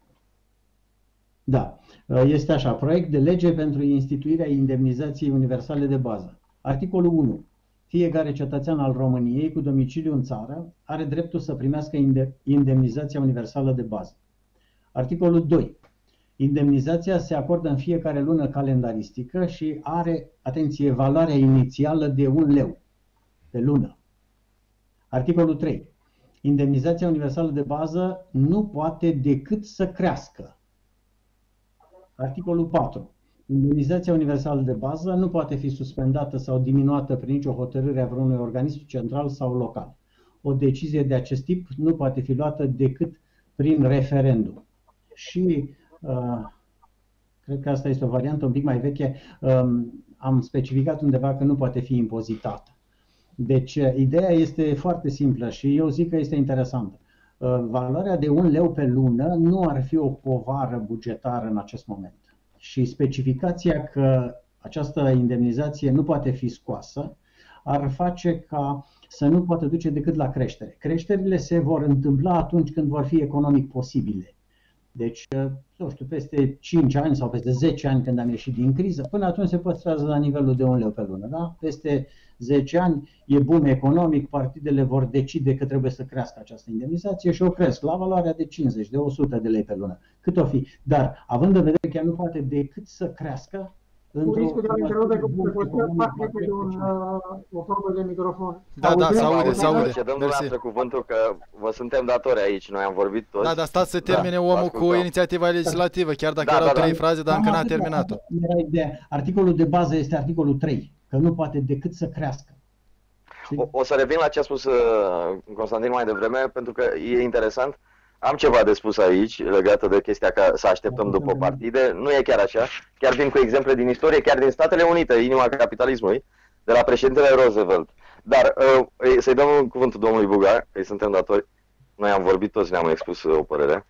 S3: Da. Este așa, proiect de lege pentru instituirea indemnizației universale de bază. Articolul unu. Fiecare cetățean al României cu domiciliu în țară are dreptul să primească indemnizația universală de bază. Articolul doi. Indemnizația se acordă în fiecare lună calendaristică și are, atenție, valoarea inițială de un leu pe lună. Articolul trei. Indemnizația universală de bază nu poate decât să crească. Articolul patru. Indemnizația universală de bază nu poate fi suspendată sau diminuată prin nicio hotărâre a vreunui organism central sau local. O decizie de acest tip nu poate fi luată decât prin referendum. Și uh, cred că asta este o variantă un pic mai veche. Um, am specificat undeva că nu poate fi impozitată. Deci, ideea este foarte simplă și eu zic că este interesantă. Valoarea de un leu pe lună nu ar fi o povară bugetară în acest moment. Și specificația că această indemnizație nu poate fi scoasă ar face ca să nu poată duce decât la creștere. Creșterile se vor întâmpla atunci când vor fi economic posibile. Deci, nu știu, peste cinci ani sau peste zece ani când am ieșit din criză, până atunci se păstrează la nivelul de un leu pe lună. Da? Peste zece ani e boom economic, partidele vor decide că trebuie să crească această indemnizație și o cresc la valoarea de cincizeci, de o sută de lei pe lună. Cât o fi. Dar, având în vedere că ea nu poate decât să crească,
S4: cu riscul de a întrerupe că puteți fac de un, o probă de microfon.
S1: Da, da, se aude, se aude.
S2: Cedăm dumneavoastră cuvântul că vă suntem datori aici, noi am vorbit toți.
S1: Da, dar stați să termine da, omul cu inițiativa legislativă, chiar dacă da, erau da, trei da. fraze, dar încă n-a terminat-o.
S3: Articolul de bază este articolul trei, că nu poate decât să crească.
S2: O, o să revin la ce a spus uh, Constantin mai devreme, pentru că e interesant. am ceva de spus aici legată de chestia că să așteptăm după partide. Nu e chiar așa. Chiar vin cu exemple din istorie, chiar din Statele Unite, inima capitalismului, de la președintele Roosevelt. Dar uh, să-i dăm cuvântul domnului Buga, că suntem datori. Noi am vorbit toți, ne-am expus o părere.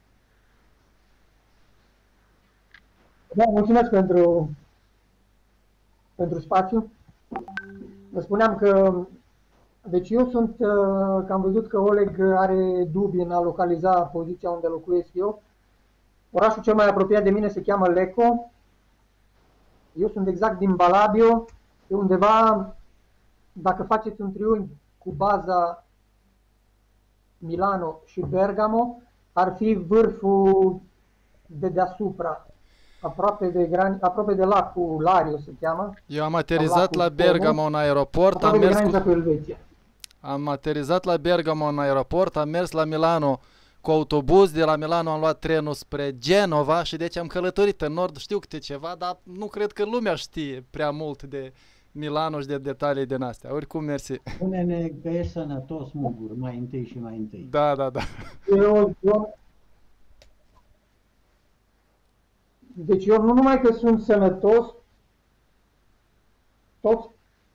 S4: Da, mulțumesc pentru, pentru spațiu. Vă spuneam că, deci eu sunt, că am văzut că Oleg are dubii în a localiza poziția unde locuiesc eu. Orașul cel mai apropiat de mine se cheamă Lecco. Eu sunt exact din Balabio. E undeva, dacă faceți un triunghi cu baza Milano și Bergamo, ar fi vârful de deasupra, aproape de, gran... aproape de lacul Lario se cheamă.
S1: Eu am aterizat la Bergamo în aeroport, am mers cu...
S4: cu Elveția.
S1: Am aterizat la Bergamo în aeroport, am mers la Milano cu autobuz, de la Milano am luat trenul spre Genova și deci am călătorit în nord, știu câte ceva, dar nu cred că lumea știe prea mult de Milano și de detalii din astea. Oricum, mersi.
S3: Spune-ne că ești sănătos, Mugur, mai întâi și mai întâi.
S1: Da, da, da.
S4: Eu, eu... Deci eu nu numai că sunt sănătos, toți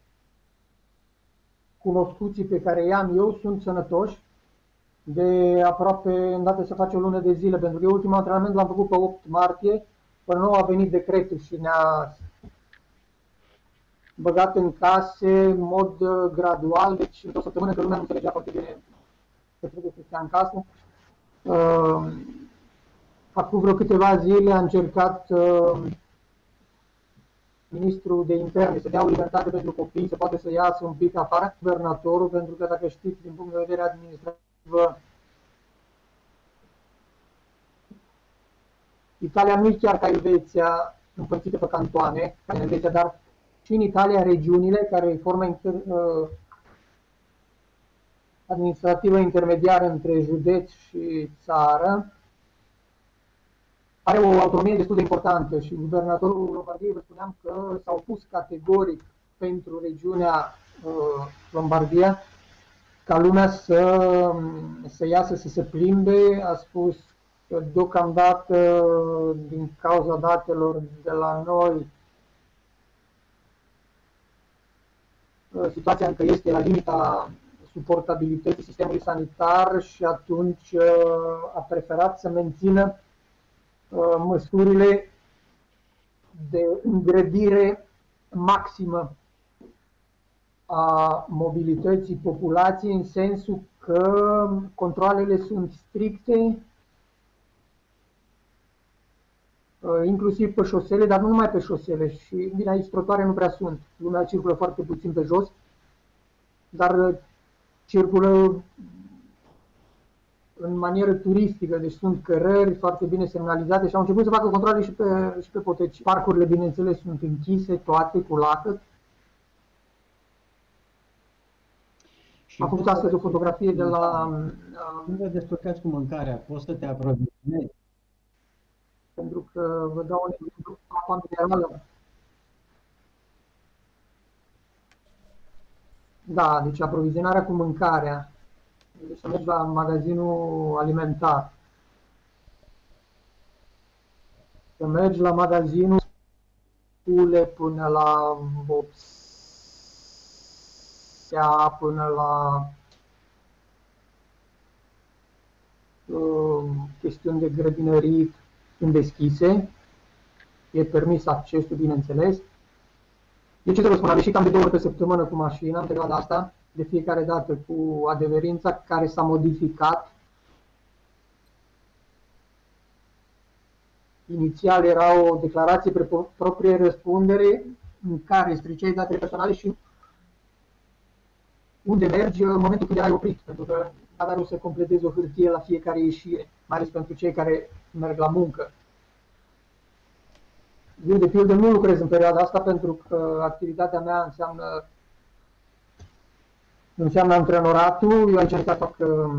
S4: cunoscuții pe care i-am eu sunt sănătoși. De aproape, îndată se face o lună de zile, pentru că eu ultimul antrenament l-am făcut pe opt martie, până nu a venit decretul și ne-a băgat în case în mod gradual, deci într-o săptămână că lumea nu înțelegea foarte bine că trebuie să stea în casă. Uh, acum vreo câteva zile a încercat uh, ministrul de interne să dea o libertate pentru copii, să poate să iasă un pic afară, guvernatorul, pentru că dacă știți din punct de vedere administrativ, Italia nu e chiar ca Elveția împărțită pe cantoane, ca în Elveția, dar și în Italia regiunile, care e forma inter, uh, administrativă intermediară între județ și țară, are o autonomie destul de importantă și guvernatorul Lombardiei, vă spuneam că s-a opus categoric pentru regiunea uh, Lombardia ca lumea să, să iasă, să se plimbe. A spus că deocamdată, din cauza datelor de la noi, situația încă este la limita suportabilității sistemului sanitar și atunci a preferat să mențină măsurile de îngrădire maximă a mobilității populației, în sensul că controalele sunt stricte, inclusiv pe șosele, dar nu numai pe șosele. Și bine, aici trotuare nu prea sunt. Lumea circulă foarte puțin pe jos, dar circulă în manieră turistică, deci sunt cărări foarte bine semnalizate și au început să facă controle și pe, și pe poteci. Parcurile, bineînțeles, sunt închise, toate cu lacăt. Am făcut astăzi o fotografie de la...
S3: Cum vă descurcați cu mâncarea? Poți să te aprovizionezi?
S4: Pentru că vă dau un exemplu, apa minerală. Da, deci aprovizionarea cu mâncarea. Deci să mergi la magazinul alimentar. Să mergi la magazinul pule până la vopsea, până la uh, chestiuni de grădinării sunt deschise. E permis accesul, bineînțeles. De ce trebuie să spun? Am ieșit cam de două ori pe săptămână cu mașina în perioada asta, de fiecare dată cu adeverința care s-a modificat. Inițial era o declarație pe proprie răspundere în care striceai datele personale și unde mergi în momentul când erai oprit, pentru că avea rost să completezi o hârtie la fiecare ieșire, mai ales pentru cei care merg la muncă. Eu, de pildă, nu lucrez în perioada asta pentru că activitatea mea înseamnă înseamnă antrenoratul. Eu am încercat să fac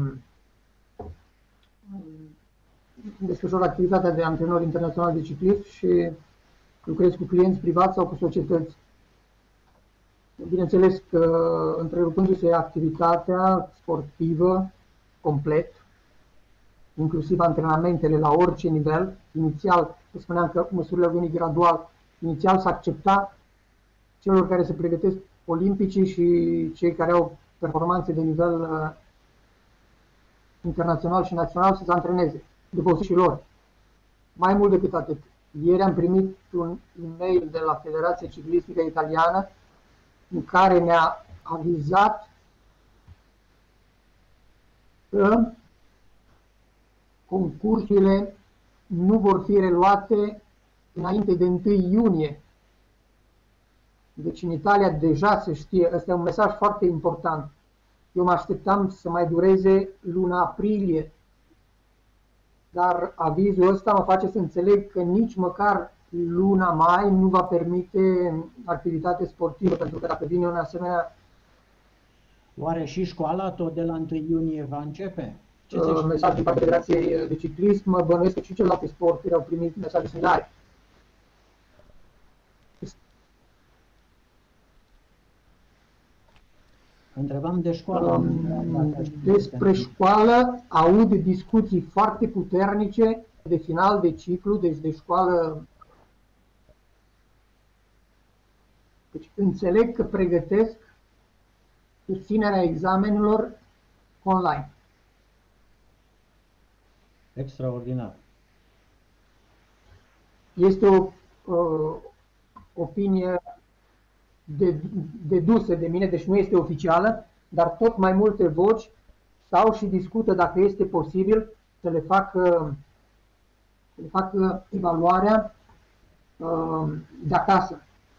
S4: desfășor activitatea de antrenor internațional de ciclism și lucrez cu clienți privați sau cu societăți. Bineînțeles că întrerupându-se activitatea sportivă complet, inclusiv antrenamentele la orice nivel. Inițial, spuneam că măsurile au venit gradual, inițial s-a acceptat celor care se pregătesc olimpicii și cei care au performanțe de nivel uh, internațional și național să se antreneze, după și lor. Mai mult decât atât, ieri am primit un e-mail de la Federația Ciclistică Italiană în care ne-a avizat că concursurile nu vor fi reluate înainte de întâi iunie. Deci în Italia deja se știe, ăsta e un mesaj foarte important. Eu mă așteptam să mai dureze luna aprilie, dar avizul ăsta mă face să înțeleg că nici măcar luna mai nu va permite activitate sportivă, pentru că dacă vine un asemenea...
S3: Oare și școala tot de la întâi iunie va începe?
S4: Ce uh, mesaj din partea Federației de Ciclism, mă bănuiesc că și celelalte sporturi au primit mesaje similare.
S3: Întrebam de școală.
S4: Despre școală aud discuții foarte puternice de final de ciclu, deci de școală. Deci înțeleg că pregătesc susținerea examenelor online.
S3: Extraordinar.
S4: Este o uh, opinie dedusă de mine, deci nu este oficială, dar tot mai multe voci stau și discută dacă este posibil să le facă, să le facă evaluarea uh, de acasă.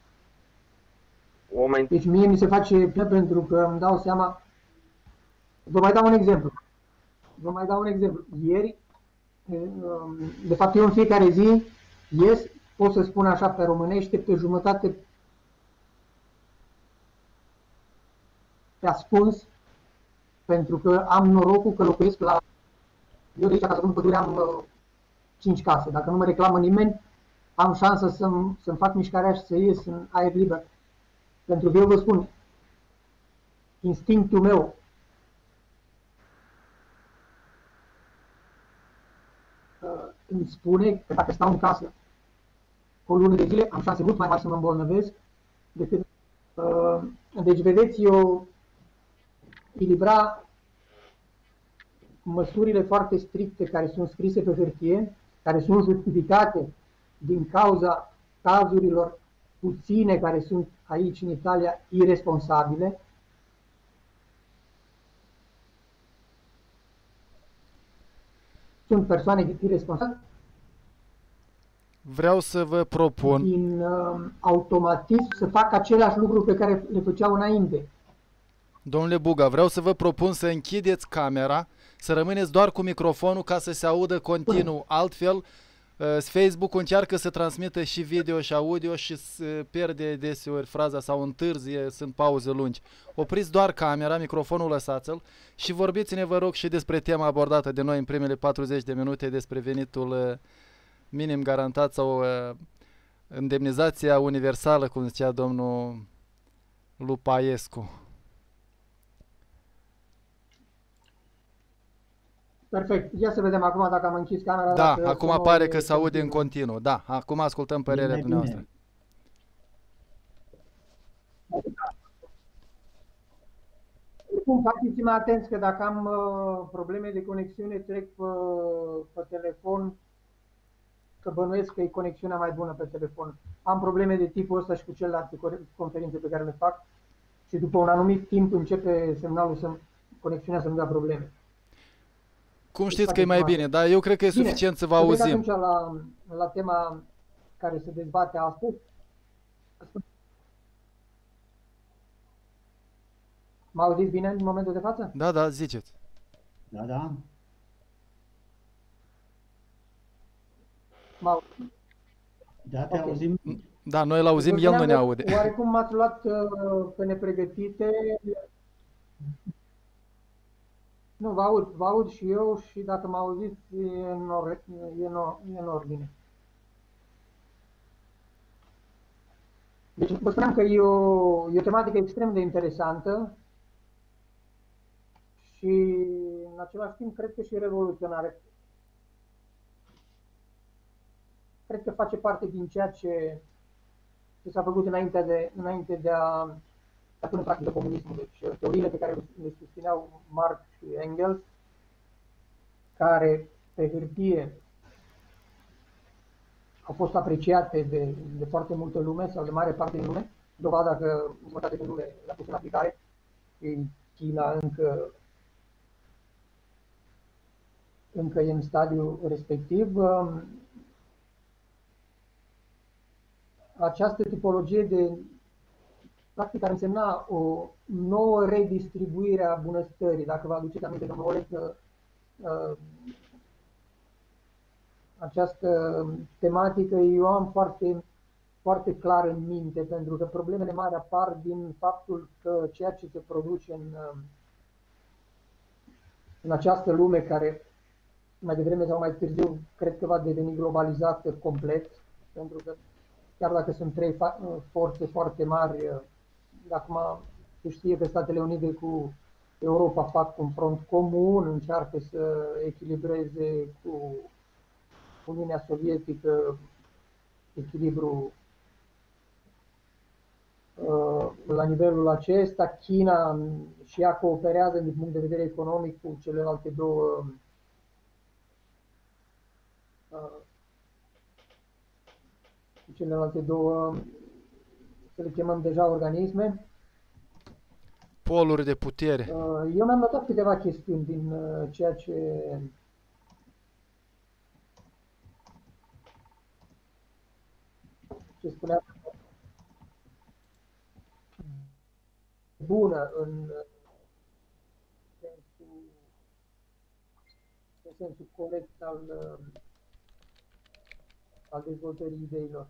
S4: Deci mie mi se face pentru că îmi dau seama. Vă mai dau un exemplu. Vă mai dau un exemplu. Ieri, de fapt eu în fiecare zi ies, pot să spun așa pe românește, pe jumătate pe ascuns, pentru că am norocul că locuiesc la... Eu de aici, ca să nu pădure, am uh, cinci case. Dacă nu mă reclamă nimeni, am șansa să-mi, să-mi fac mișcarea și să ies în aer liber. Pentru că eu vă spun, instinctul meu uh, îmi spune că dacă stau în casă o lună de zile, am șanse mult mai mari să mă îmbolnăvesc decât... Uh, deci, vedeți, eu echilibra măsurile foarte stricte care sunt scrise pe hârtie, care sunt justificate din cauza cazurilor puține care sunt aici în Italia irresponsabile. Sunt persoane irresponsabile.
S1: Vreau să vă propun...
S4: Din uh, automatism să facă același lucru pe care le făceau înainte.
S1: Domnule Buga, vreau să vă propun să închideți camera, să rămâneți doar cu microfonul ca să se audă continuu. Altfel, Facebook-ul încearcă să transmită și video și audio și se pierde deseori fraza sau întârzie, sunt pauze lungi. Opriți doar camera, microfonul lăsați-l și vorbiți-ne, vă rog, și despre tema abordată de noi în primele patruzeci de minute, despre venitul minim garantat sau indemnizația universală, cum zicea domnul Lupaescu.
S4: Perfect. Ia să vedem acum dacă am închis camera.
S1: Da, acum apare că se aude în continuu. Da, acum ascultăm părerea
S3: bine,
S1: dumneavoastră.
S4: Cum faceți mai atenți că dacă am uh, probleme de conexiune trec pe, pe telefon, că bănuiesc că e conexiunea mai bună pe telefon. Am probleme de tipul ăsta și cu celelalte conferințe pe care le fac și după un anumit timp începe semnalul, să, conexiunea să nu dea probleme.
S1: Cum știți că e mai bine, dar eu cred că e
S4: bine,
S1: suficient să vă auzim.
S4: atunci la, la tema care se dezbate astăzi. Mă auziți bine în momentul de față?
S1: Da, da, ziceți.
S3: Da, da. Da, te okay. auzim.
S1: Da, noi îl auzim, el nu ne aude.
S4: Oarecum m-ați luat uh, pe nepregătite. Nu, vă aud, vă aud și eu și dacă mă auziți e în, or, e în, e în ordine. Deci vă spuneam că e o, e o tematică extrem de interesantă și în același timp cred că și revoluționare. cred că face parte din ceea ce, ce s-a făcut înainte de, înainte de a, a pune în practică comunismul. Deci teoriile pe care le susțineau Marx și Engels, care pe hârtie au fost apreciate de, de foarte multă lume sau de mare parte din lume, dovada că jumătate din lume le-a pus în aplicare și China încă, încă e în stadiul respectiv. Această tipologie de practic ar însemna o nouă redistribuire a bunăstării. Dacă vă aduceți aminte, domnul Oleg, această tematică eu am foarte, foarte clar în minte, pentru că problemele mari apar din faptul că ceea ce se produce în, în această lume, care mai devreme sau mai târziu cred că va deveni globalizată complet, pentru că chiar dacă sunt trei forțe foarte mari, acum se știe că Statele Unite cu Europa fac un front comun, încearcă să echilibreze cu Uniunea Sovietică echilibru uh, la nivelul acesta. China și ea cooperează din punct de vedere economic cu celelalte două uh, cu celelalte două, să le chemăm deja organisme.
S1: Poluri de putere.
S4: Uh, eu mi-am notat câteva chestiuni din uh, ceea ce ce spunea bună în sensul, în sensul corect al, al dezvoltării ideilor.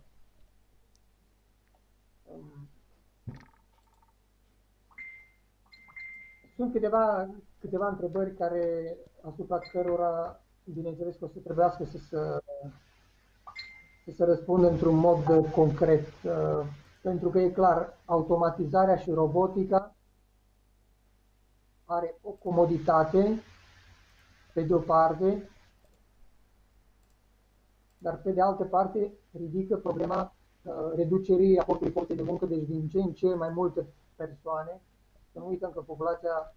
S4: Sunt câteva, câteva întrebări care, asupra cărora, bineînțeles că o să trebuiască să se să se răspundă într-un mod concret, pentru că e clar, automatizarea și robotica are o comoditate, pe de o parte, dar pe de altă parte ridică problema reducerii aportului forței de muncă, deci din ce în ce mai multe persoane. Să nu uităm că populația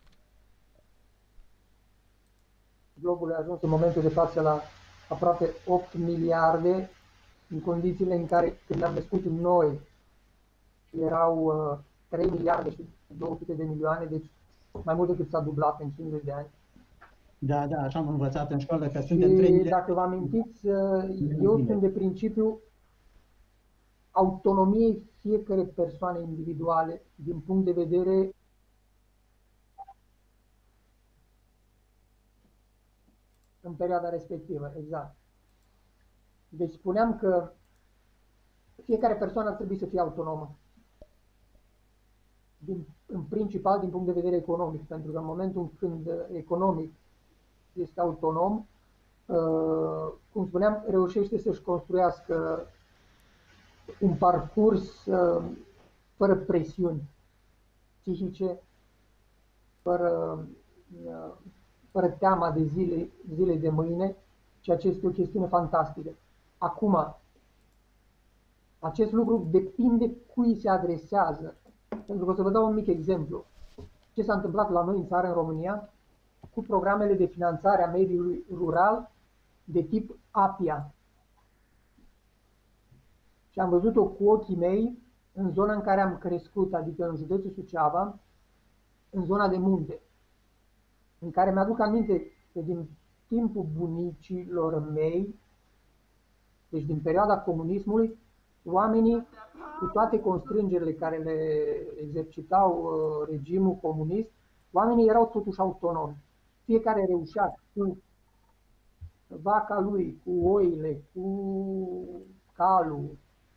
S4: globului a ajuns în momentul de față la aproape opt miliarde, în condițiile în care, când am născut noi, erau uh, trei miliarde și două sute de milioane, deci mai mult decât s-a dublat în cincizeci de ani.
S3: Da, da, așa am învățat în școală, că
S4: și
S3: suntem trei miliarde.
S4: Dacă vă amintiți, uh, eu sunt de principiu autonomiei fiecare persoane individuale, din punct de vedere în perioada respectivă, exact. Deci spuneam că fiecare persoană ar trebui să fie autonomă, din, în principal din punct de vedere economic, pentru că în momentul când economic este autonom, uh, cum spuneam, reușește să-și construiască un parcurs uh, fără presiuni psihice, fără, uh, fără teama de zile, zile de mâine, ceea ce este o chestiune fantastică. Acum, acest lucru depinde cui se adresează. Pentru că o să vă dau un mic exemplu. Ce s-a întâmplat la noi în țară, în România, cu programele de finanțare a mediului rural de tip APIA. Și am văzut-o cu ochii mei în zona în care am crescut, adică în județul Suceava, în zona de munte, în care mi-aduc aminte că din timpul bunicilor mei, deci din perioada comunismului, oamenii, cu toate constrângerile care le exercitau uh, regimul comunist, oamenii erau totuși autonomi. Fiecare reușea cu vaca lui, cu oile, cu calul,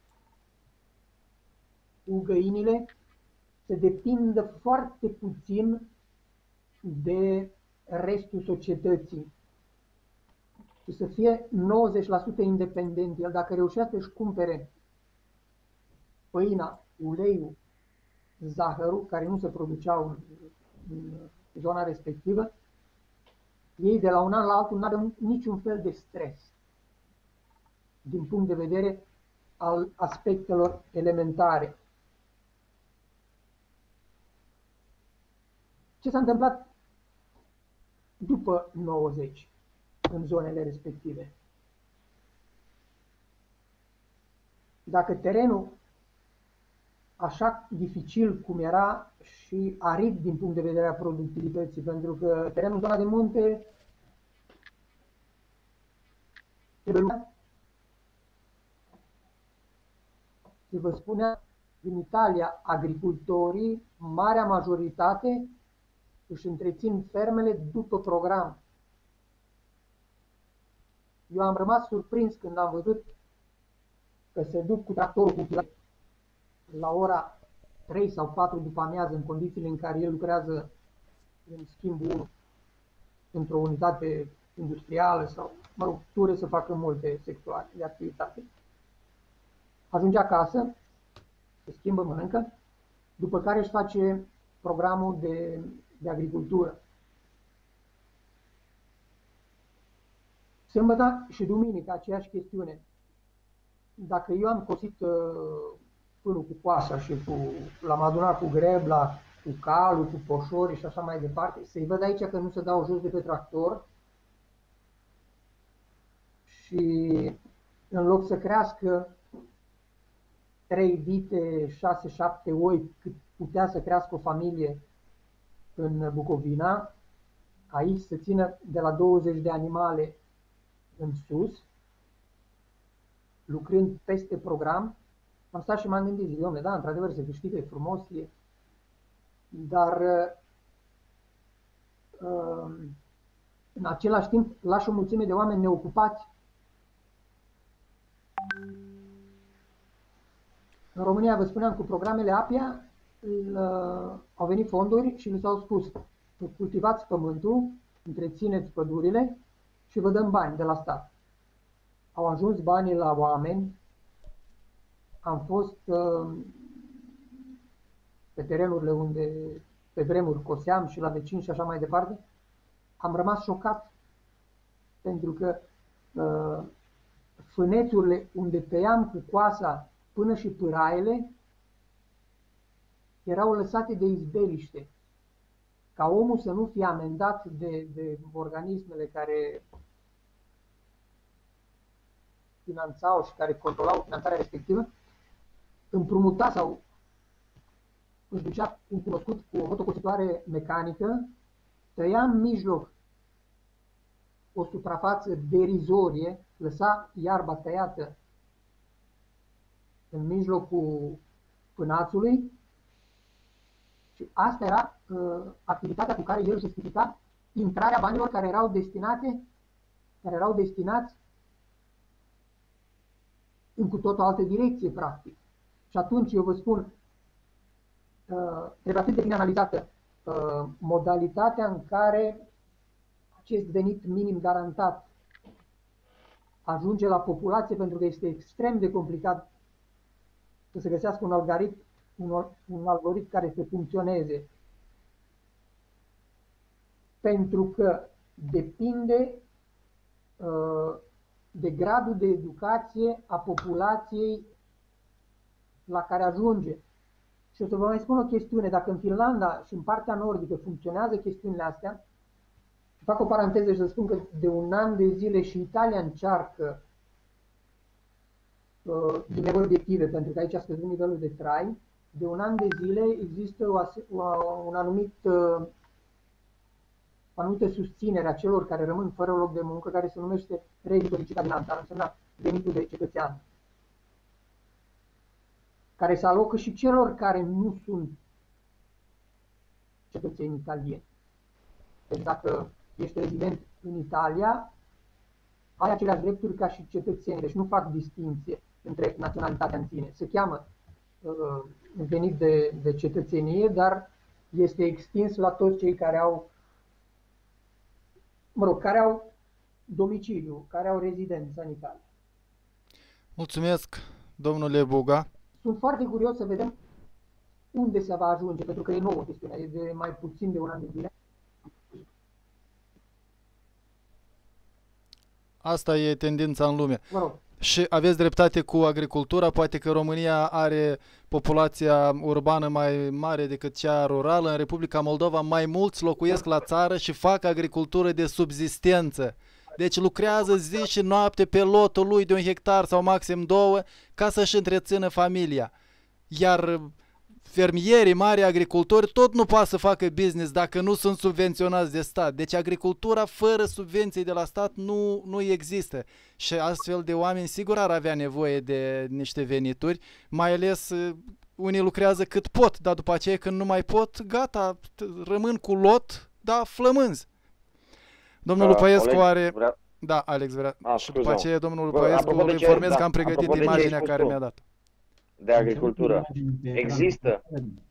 S4: cu găinile, să depindă foarte puțin de restul societății și să fie nouăzeci la sută independent. El dacă reușea să-și cumpere pâinea, uleiul, zahărul, care nu se produceau în, în zona respectivă, ei de la un an la altul nu aveau niciun fel de stres. din punct de vedere al aspectelor elementare. Ce s-a întâmplat după nouăzeci în zonele respective? Dacă terenul, așa dificil cum era și arid din punct de vedere a productivității, pentru că terenul zona de munte se vă spunea, în Italia, agricultorii, marea majoritate, își întrețin fermele după program. Eu am rămas surprins când am văzut că se duc cu tractorul cu la ora trei sau patru după amiază, în condițiile în care el lucrează în schimbul unu într-o unitate industrială sau, mă rog, ture să facă multe sectoare de activitate. Ajunge acasă, se schimbă, mănâncă, după care își face programul de, de agricultură. Sâmbătă și duminică, aceeași chestiune. Dacă eu am cosit uh, până cu coasa și cu, l-am adunat cu grebla, cu calul, cu poșorii și așa mai departe, să-i văd aici că nu se dau jos de pe tractor și în loc să crească trei vite, șase, șapte oi, cât putea să crească o familie în Bucovina, aici se țină de la douăzeci de animale în sus, lucrând peste program. Am stat și m-am gândit, zic, dom'le, da, într-adevăr se câștigă, e frumos, e, dar uh, în același timp lași o mulțime de oameni neocupați. În România, vă spuneam, cu programele APIA uh, au venit fonduri și li s-au spus: cultivați pământul, întrețineți pădurile și vă dăm bani de la stat. Au ajuns banii la oameni. Am fost uh, pe terenurile unde pe vremuri coseam și la vecini și așa mai departe. Am rămas șocat pentru că uh, fânețurile unde tăiam cu coasa până și pâraiele erau lăsate de izbeliște, ca omul să nu fie amendat de, de organismele care finanțau și care controlau finanțarea respectivă, împrumuta sau își ducea un cunoscut cu o motocositoare mecanică, tăia în mijloc o suprafață derizorie, lăsa iarba tăiată în mijlocul pânațului și asta era uh, activitatea cu care el justifica intrarea banilor care erau destinate, care erau destinați în cu tot o altă direcție, practic. Și atunci eu vă spun, uh, trebuie atât de bine analizată uh, modalitatea în care acest venit minim garantat ajunge la populație, pentru că este extrem de complicat să se găsească un algoritm, un, un algoritm care să funcționeze, pentru că depinde uh, de gradul de educație a populației la care ajunge. Și o să vă mai spun o chestiune: dacă în Finlanda și în partea nordică funcționează chestiunile astea, și fac o paranteză și să spun că de un an de zile și Italia încearcă uh, din nevoi obiective, pentru că aici a scăzut nivelul de trai, de un an de zile există o, o, un anumit, uh, o anumită susținere a celor care rămân fără loc de muncă, care se numește reddito di cittadinanza, ar însemna venitul de cetățean, care se alocă și celor care nu sunt cetățeni italieni. Deci dacă ești rezident în Italia, ai aceleași drepturi ca și cetățenii, deci nu fac distinție între naționalitatea în sine. Se cheamă uh, venit de, de cetățenie, dar este extins la toți cei care au, mă rog, care au domiciliu, care au rezidență în Italia.
S1: Mulțumesc, domnule Buga.
S4: Sunt foarte curios să vedem unde se va ajunge, pentru că e nouă chestiunea, e de mai puțin de un an de zile.
S1: Asta e tendința în lume.
S4: Mă rog.
S1: Și aveți dreptate cu agricultura, poate că România are populația urbană mai mare decât cea rurală. În Republica Moldova mai mulți locuiesc la țară și fac agricultură de subzistență. Deci lucrează zi și noapte pe lotul lui de un hectar sau maxim două ca să-și întrețină familia. Iar fermierii, mari agricultori, tot nu poate să facă business dacă nu sunt subvenționați de stat. Deci agricultura fără subvenții de la stat nu, nu există. Și astfel de oameni sigur ar avea nevoie de niște venituri, mai ales unii lucrează cât pot, dar după aceea când nu mai pot, gata, rămân cu lot, dar flămânzi. Domnul
S5: Uh,
S1: Lupăescu
S5: Oleg,
S1: are...
S5: vrea...
S1: Da, Alex vrea.
S5: A,
S1: și după aceea domnul
S5: Bă,
S1: Lupăescu
S5: apropo de
S1: îl
S5: ce-
S1: informez
S5: da,
S1: că am pregătit
S5: apropo de ce ai
S1: imaginea
S5: spus
S1: care
S5: tu.
S1: mi-a dat.
S5: de agricultură. Există.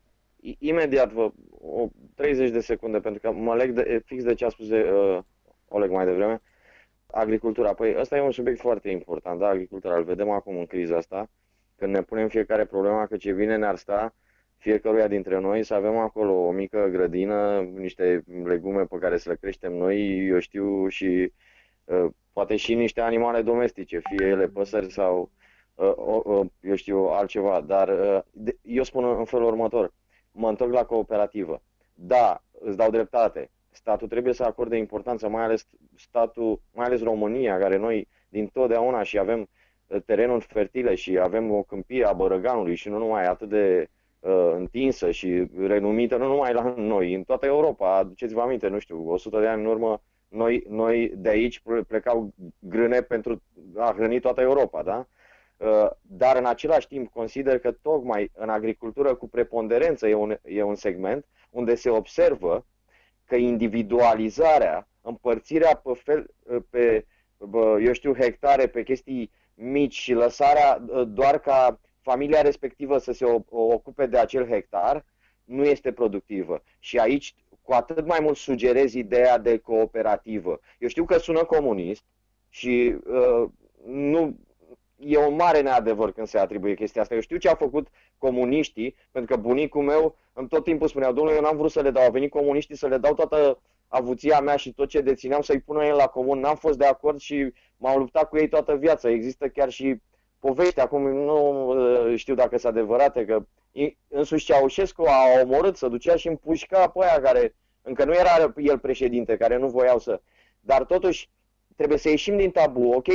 S5: I- Imediat vă, o treizeci de secunde, pentru că mă leg de, fix de ce a spus de, uh, Oleg mai devreme. Agricultura. Păi ăsta e un subiect foarte important, da? Agricultura. Îl vedem acum în criza asta, când ne punem fiecare problema că ce bine ne-ar sta fiecăruia dintre noi să avem acolo o mică grădină, niște legume pe care să le creștem noi, eu știu, și uh, poate și niște animale domestice, fie ele păsări sau uh, uh, eu știu altceva, dar uh, de, eu spun în felul următor, mă întorc la cooperativă. Da, îți dau dreptate. Statul trebuie să acorde importanță, mai ales statul, mai ales România, care noi din totdeauna și avem terenuri fertile și avem o câmpie a Bărăganului și nu numai atât de uh, întinsă și renumită, nu numai la noi, în toată Europa. Aduceți-vă aminte, nu știu, o sută de ani în urmă, noi, noi de aici plecau grâne pentru a hrăni toată Europa, da? Uh, dar în același timp consider că tocmai în agricultură cu preponderență e un, e un segment unde se observă că individualizarea, împărțirea pe, fel, pe eu știu, hectare, pe chestii mici și lăsarea doar ca familia respectivă să se ocupe de acel hectar, nu este productivă. Și aici cu atât mai mult sugerez ideea de cooperativă. Eu știu că sună comunist și uh, nu... E un mare neadevăr când se atribuie chestia asta. Eu știu ce au făcut comuniștii, pentru că bunicul meu îmi tot timpul spunea, domnule, eu n-am vrut să le dau, au venit comuniștii să le dau toată avuția mea și tot ce dețineam să-i pună el la comun. N-am fost de acord și m-am luptat cu ei toată viața. Există chiar și povești, acum nu știu dacă sunt adevărate, că însuși Ceaușescu a omorât, să ducea și împușca pe aia care, încă nu era el președinte, care nu voiau să... Dar totuși trebuie să ieșim din tabu, ok?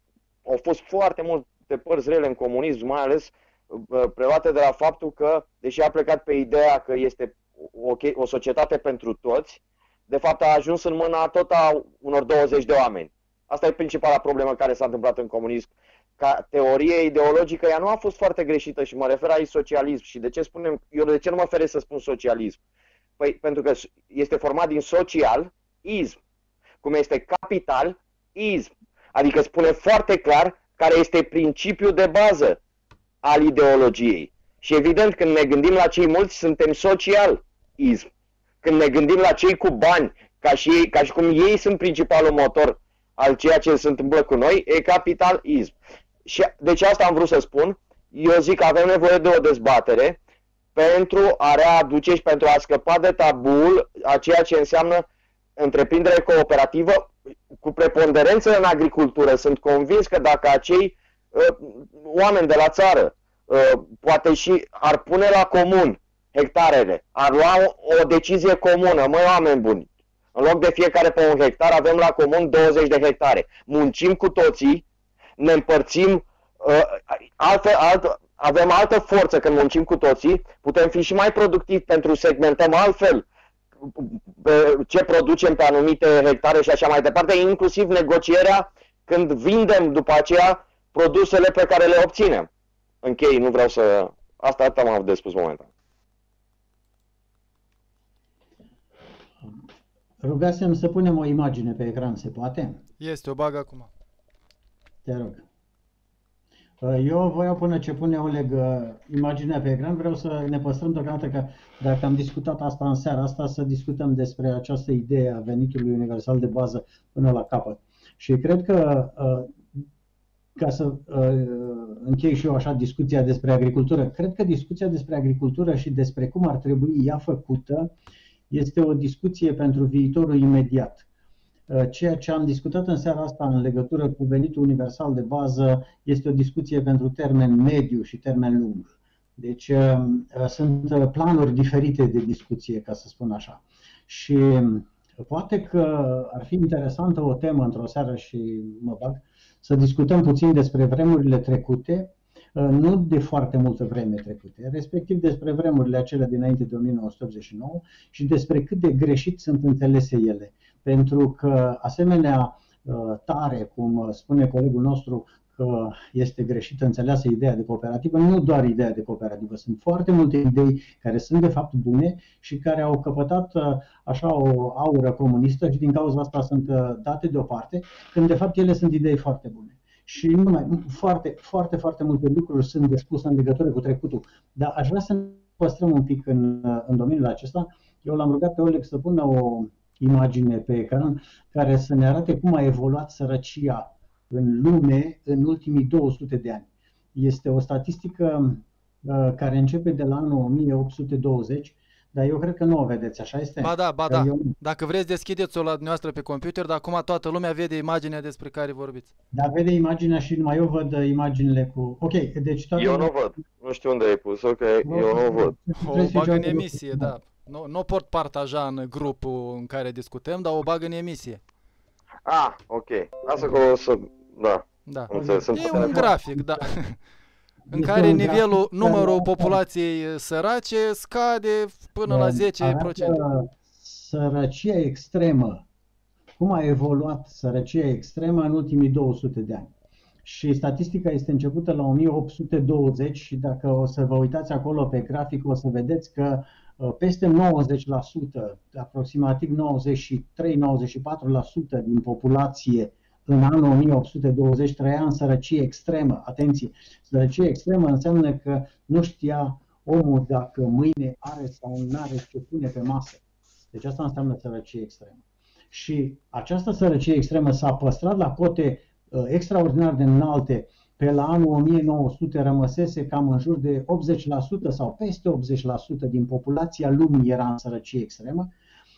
S5: Au fost foarte multe părți rele în comunism, mai ales preluate de la faptul că, deși a plecat pe ideea că este o, o societate pentru toți, de fapt a ajuns în mâna tot a unor douăzeci de oameni. Asta e principala problemă care s-a întâmplat în comunism. Ca teorie ideologică, ea nu a fost foarte greșită și mă refer aici socialism. Și de ce spunem, eu de ce nu mă feresc să spun socialism? Păi pentru că este format din social-ism, cum este capital-ism. Adică spune foarte clar care este principiul de bază al ideologiei. Și evident, când ne gândim la cei mulți, suntem social-ism. Când ne gândim la cei cu bani, ca și, ei, ca și cum ei sunt principalul motor al ceea ce se întâmplă cu noi, e capital-ism. Și deci asta am vrut să spun. Eu zic că avem nevoie de o dezbatere pentru a readuce și pentru a scăpa de tabul a ceea ce înseamnă întreprindere cooperativă cu preponderență în agricultură. Sunt convins că dacă acei uh, oameni de la țară uh, poate și ar pune la comun hectarele, ar lua o, o decizie comună, măi oameni buni, în loc de fiecare pe un hectar avem la comun douăzeci de hectare. Muncim cu toții, ne împărțim, uh, altfel, alt, avem altă forță când muncim cu toții, putem fi și mai productivi pentru segmentăm altfel ce producem pe anumite hectare și așa mai departe, inclusiv negocierea când vindem după aceea produsele pe care le obținem. Închei, nu vreau să... Asta atât am avut de spus momentan.
S3: Rugasem să punem o imagine pe ecran, se poate?
S1: Este, o bag acum.
S3: Te rog. Eu voiau până ce pune Oleg imaginea pe ecran, vreau să ne păstrăm deocamdată că dacă am discutat asta în seara asta, să discutăm despre această idee a venitului universal de bază până la capăt. Și cred că, ca să închei și eu așa discuția despre agricultură, cred că discuția despre agricultură și despre cum ar trebui ea făcută este o discuție pentru viitorul imediat. Ceea ce am discutat în seara asta în legătură cu venitul universal de bază este o discuție pentru termen mediu și termen lung. Deci sunt planuri diferite de discuție, ca să spun așa. Și poate că ar fi interesantă o temă într-o seară și mă bag să discutăm puțin despre vremurile trecute, nu de foarte multă vreme trecute, respectiv despre vremurile acelea dinainte de o mie nouă sute optzeci și nouă și despre cât de greșit sunt înțelese ele. Pentru că asemenea tare, cum spune colegul nostru, că este greșit înțeleasă ideea de cooperativă, nu doar ideea de cooperativă, sunt foarte multe idei care sunt de fapt bune și care au căpătat așa o aură comunistă și din cauza asta sunt date deoparte, când de fapt ele sunt idei foarte bune. Și numai, foarte, foarte, foarte multe lucruri sunt de spus în legătură cu trecutul, dar aș vrea să ne păstrăm un pic în, în domeniul acesta. Eu l-am rugat pe Oleg să pună o imagine pe ecran care să ne arate cum a evoluat sărăcia în lume în ultimii două sute de ani. Este o statistică uh, care începe de la anul o mie opt sute douăzeci, dar eu cred că nu o vedeți, așa este?
S1: Ba da, ba da.
S3: Eu...
S1: Dacă vreți, deschideți-o la dumneavoastră pe computer, dar acum toată lumea vede imaginea despre care vorbiți.
S3: Da, vede imaginea și numai eu văd imaginile cu... Ok, deci toată...
S2: Eu nu văd. Nu știu unde ai pus, ok, eu nu văd.
S1: O bag în emisie, da. Nu, nu pot partaja în grupul în care discutăm, dar o bag în emisie.
S2: Ah, ok. Asta că o să... Da.
S1: Da.
S2: Înțeles,
S1: e un grafic, da. În care nivelul, numărul populației sărace scade până la zece la sută.
S3: Sărăcia extremă. Cum a evoluat sărăcia extremă în ultimii două sute de ani. Și statistica este începută la o mie opt sute douăzeci și dacă o să vă uitați acolo pe grafic, o să vedeți că peste nouăzeci la sută, aproximativ nouăzeci și trei la nouăzeci și patru la sută din populație în anul o mie opt sute douăzeci trăia în sărăcie extremă. Atenție, sărăcie extremă înseamnă că nu știa omul dacă mâine are sau nu are ce pune pe masă. Deci asta înseamnă sărăcie extremă. Și această sărăcie extremă s-a păstrat la cote uh, extraordinar de înalte. Pe la anul o mie nouă sute rămăsese cam în jur de optzeci la sută sau peste optzeci la sută din populația lumii era în sărăcie extremă.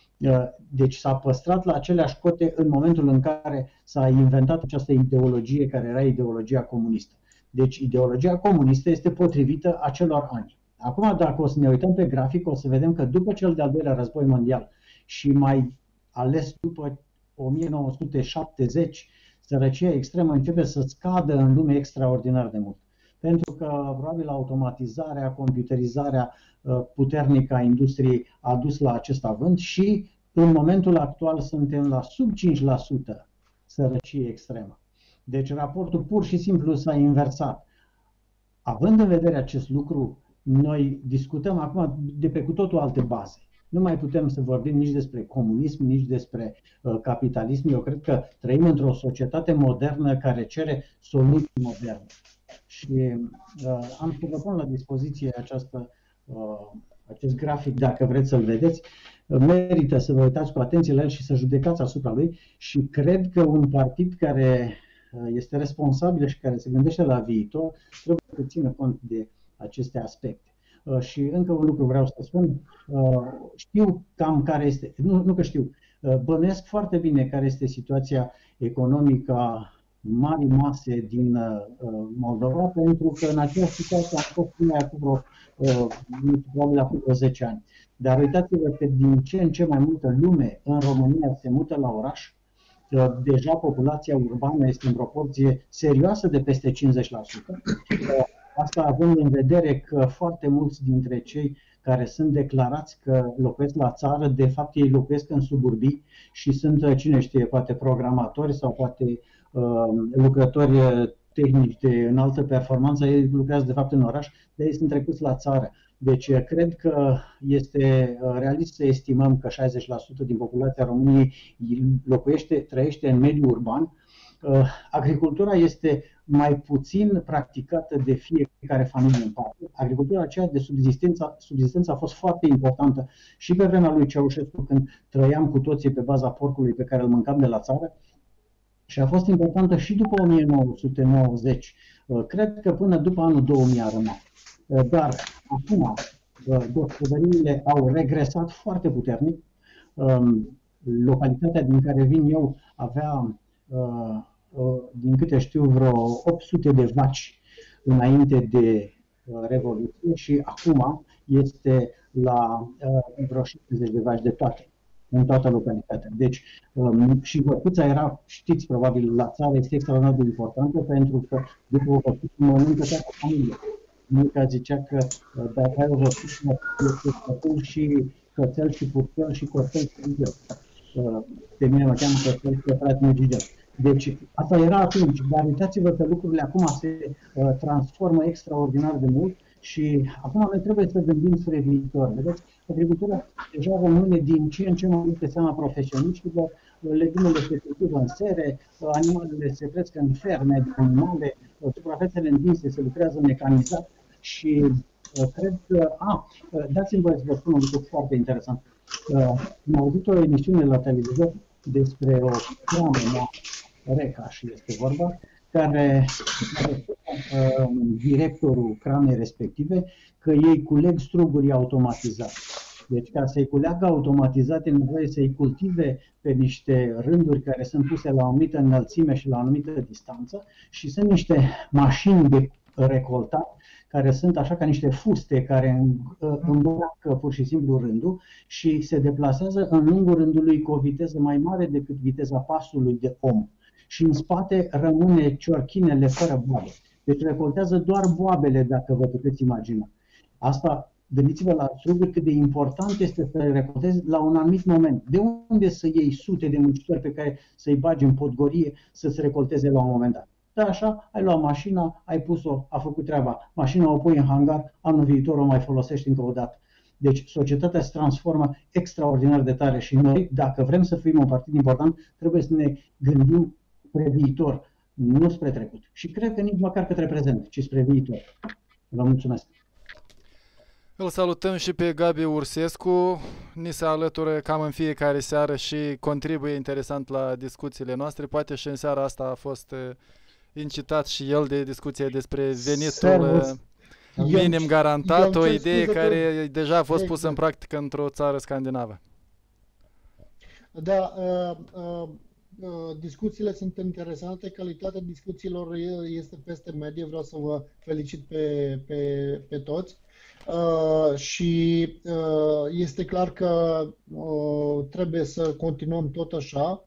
S3: Deci s-a păstrat la aceleași cote în momentul în care s-a inventat această ideologie care era ideologia comunistă. Deci ideologia comunistă este potrivită acelor ani. Acum, dacă o să ne uităm pe grafic, o să vedem că după cel de-al doilea război mondial și mai ales după o mie nouă sute șaptezeci, sărăcia extremă începe să scadă în lume extraordinar de mult. Pentru că probabil automatizarea, computerizarea puternică a industriei a dus la acest avânt și în momentul actual suntem la sub cinci la sută sărăcie extremă. Deci raportul pur și simplu s-a inversat. Având în vedere acest lucru, noi discutăm acum de pe cu totul alte baze. Nu mai putem să vorbim nici despre comunism, nici despre uh, capitalism. Eu cred că trăim într-o societate modernă care cere soluții moderne. Și uh, am să vă pun la dispoziție această, uh, acest grafic, dacă vreți să-l vedeți. Uh, merită să vă uitați cu atenție la el și să judecați asupra lui și cred că un partid care uh, este responsabil și care se gândește la viitor trebuie să țină cont de aceste aspecte. Uh, și încă un lucru vreau să spun, uh, știu cam care este, nu, nu că știu, uh, bănuiesc foarte bine care este situația economică a marii mase din uh, Moldova, pentru că în aceeași situație am fost mai acum vreo, uh, probabil acum vreo zece ani. Dar uitați-vă că din ce în ce mai multă lume în România se mută la oraș, uh, deja populația urbană este în proporție serioasă de peste cincizeci la sută. Uh, asta având în vedere că foarte mulți dintre cei care sunt declarați că locuiesc la țară, de fapt ei locuiesc în suburbii și sunt, cine știe, poate programatori sau poate lucrători tehnici de înaltă performanță, ei lucrează de fapt în oraș, dar ei sunt trecuți la țară. Deci cred că este realist să estimăm că șaizeci la sută din populația României locuiește, trăiește în mediul urban. Agricultura este mai puțin practicată de fiecare familie în parte. Agricultura aceea de subzistență, subzistență a fost foarte importantă și pe vremea lui Ceaușescu, când trăiam cu toții pe baza porcului pe care îl mâncam de la țară, și a fost importantă și după o mie nouă sute nouăzeci. Cred că până după anul două mii a rămas. Dar acum gospodăriile au regresat foarte puternic. localitatea din care vin eu avea, din câte știu, vreo opt sute de vaci înainte de Revoluție și acum este la vreo șaptezeci de vaci de toate, în toată localitatea. Deci, și văcuța era, știți probabil, la țară este extraordinar de importantă pentru că după o văcuță mănâncă toată familia. Mica zicea că dacă ai o văcuță, este cățel și cățel și purcel și cățel și gigel. Pe mine mă cheamă cățel și frate gigel. Deci, asta era atunci, dar uitați-vă că lucrurile acum se uh, transformă extraordinar de mult și acum noi trebuie să gândim spre viitor. Vedeți, agricultura deja rămâne din ce în ce mai mult pe seama profesioniștilor, legumele se cultivă în sere, animalele se cresc în ferme de animale, suprafețele întinse se lucrează mecanizat și uh, cred că, a, uh, dați-mi voie să vă spun un lucru foarte interesant. Uh, am auzit o emisiune la televizor despre o cramă, Recaș este vorba, care, care uh, directorul cramei respective, că ei culeg struguri automatizat. Deci ca să-i culeagă automatizat e nevoie să-i cultive pe niște rânduri care sunt puse la o anumită înălțime și la o anumită distanță și sunt niște mașini de recoltat care sunt așa ca niște fuste care îmbracă pur și simplu rândul și se deplasează în lungul rândului cu o viteză mai mare decât viteza pasului de om. Și în spate rămâne ciorchinele fără boabe. Deci recoltează doar boabele, dacă vă puteți imagina. Asta, gândiți-vă la struguri cât de important este să le recoltezi la un anumit moment. De unde să iei sute de muncitori pe care să-i bagi în podgorie să se recolteze la un moment dat? Da, așa, ai luat mașina, ai pus-o, a făcut treaba. Mașina o pui în hangar, anul viitor o mai folosești încă o dată. Deci societatea se transformă extraordinar de tare și noi, dacă vrem să fim un partid important, trebuie să ne gândim spre viitor, nu spre trecut. Și cred că nici măcar către prezent, ci spre viitor. Vă mulțumesc!
S1: Îl salutăm și pe Gabi Ursescu, ni se alătură cam în fiecare seară și contribuie interesant la discuțiile noastre. Poate și în seara asta a fost incitat și el de discuție despre venitul Servus. minim garantat, o idee care că... deja a fost exact. pusă în practică într-o țară scandinavă.
S6: Da, uh, uh, uh, discuțiile sunt interesante, calitatea discuțiilor este peste medie, vreau să vă felicit pe, pe, pe toți. Uh, și uh, este clar că uh, trebuie să continuăm tot așa.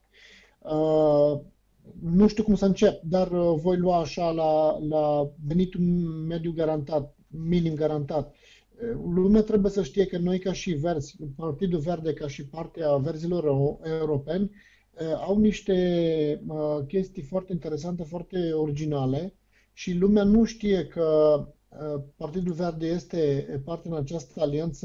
S6: Uh, nu știu cum să încep, dar uh, voi lua așa la, la venitul mediu garantat, minim garantat. Uh, lumea trebuie să știe că noi ca și Verzi, Partidul Verde ca și partea verzilor europeni, uh, au niște uh, chestii foarte interesante, foarte originale și lumea nu știe că Partidul Verde este parte în această alianță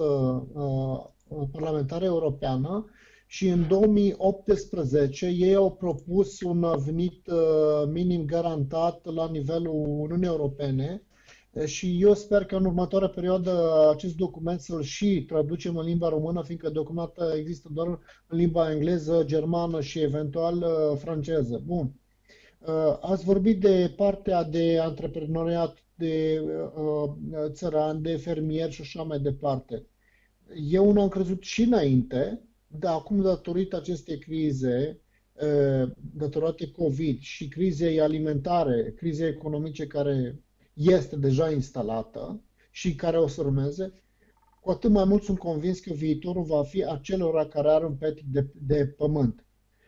S6: uh, parlamentară europeană și în două mii optsprezece ei au propus un venit uh, minim garantat la nivelul Uniunii Europene și eu sper că în următoarea perioadă acest document să-l și traducem în limba română, fiindcă documentul există doar în limba engleză, germană și eventual uh, franceză. Bun. Uh, ați vorbit de partea de antreprenoriat, de uh, țărani, de fermieri și așa mai departe. Eu nu am crezut și înainte, dar acum datorită acestei crize, uh, datorate COVID și crizei alimentare, crizei economice care este deja instalată și care o să urmeze, cu atât mai mult sunt convins că viitorul va fi acelora care are un pet de, de pământ.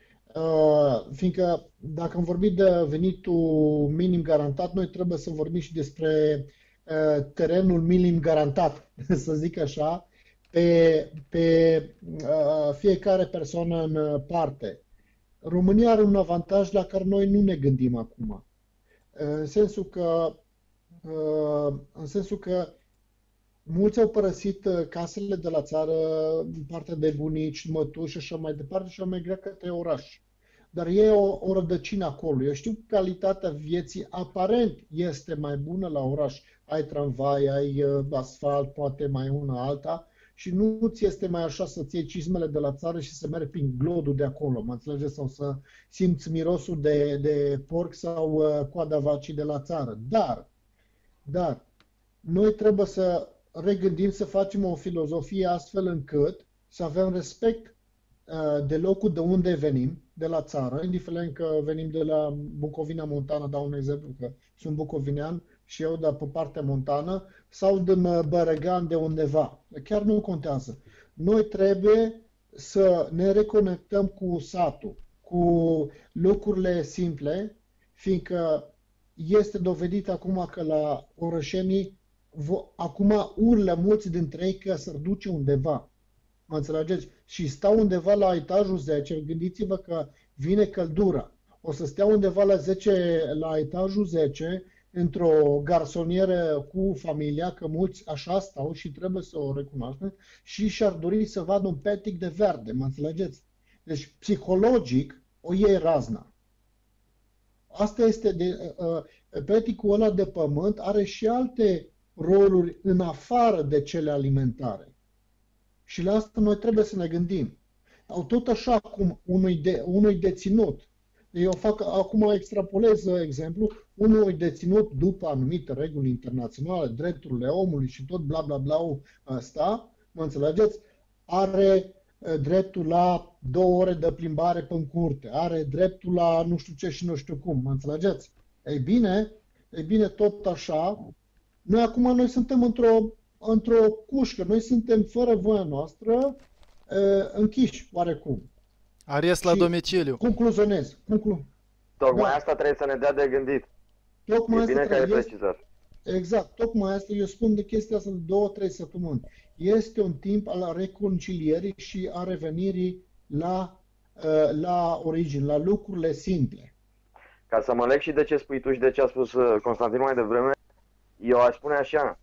S6: Uh, fiindcă dacă am vorbit de venitul minim garantat, noi trebuie să vorbim și despre uh, terenul minim garantat, să zic așa, pe, pe uh, fiecare persoană în parte. România are un avantaj la care noi nu ne gândim acum. Uh, în sensul că, uh, în sensul că mulți au părăsit casele de la țară, în partea de bunici, mătuși și așa mai departe și au migrat către oraș. Dar ei au o rădăcină acolo. Eu știu că calitatea vieții aparent este mai bună la oraș. Ai tramvai, ai asfalt, poate mai una alta și nu ți este mai așa să-ți iei cizmele de la țară și să mergi prin glodul de acolo, mă înțelegeți? Sau să simți mirosul de, de porc sau uh, coada vacii de la țară. Dar, dar, noi trebuie să regândim, să facem o filozofie astfel încât să avem respect de locul de unde venim, de la țară, indiferent că venim de la Bucovina Montană, dau un exemplu că sunt bucovinean și eu de pe partea montană, sau din Bărăgan de undeva. Chiar nu contează. Noi trebuie să ne reconectăm cu satul, cu lucrurile simple, fiindcă este dovedit acum că la orășenii, acum urlă mulți dintre ei că s-ar duce undeva. Mă înțelegeți? Și stau undeva la etajul zece, gândiți-vă că vine căldura. O să stea undeva la, zece, la etajul zece, într-o garsonieră cu familia, că mulți așa stau și trebuie să o recunoaștem, și și-ar dori să vadă un petic de verde, mă înțelegeți? Deci, psihologic, o iei razna. Asta este, de, uh, peticul ăla de pământ are și alte roluri în afară de cele alimentare. Și la asta noi trebuie să ne gândim. Tot așa cum unui, de, unui deținut, eu fac, acum extrapolez exemplu, unui deținut după anumite reguli internaționale, drepturile omului și tot bla bla bla ăsta, mă înțelegeți, are dreptul la două ore de plimbare pe curte, are dreptul la nu știu ce și nu știu cum, mă înțelegeți? Ei bine, ei bine, tot așa, noi acum noi suntem într-o într-o cușcă, noi suntem fără voia noastră închiși, oarecum.
S1: Arest la domiciliu.
S6: Concluzionez. Conclu...
S5: Tocmai da. Asta trebuie să ne dea de gândit.
S6: Tocmai
S5: e bine că ai precizat.
S6: Exact, tocmai asta, eu spun de chestia asta de două, trei săptămâni. Este un timp al reconcilierii și a revenirii la, la origine, la lucrurile simple.
S5: Ca să mă leg și de ce spui tu și de ce a spus Constantin mai devreme, eu aș spune așa,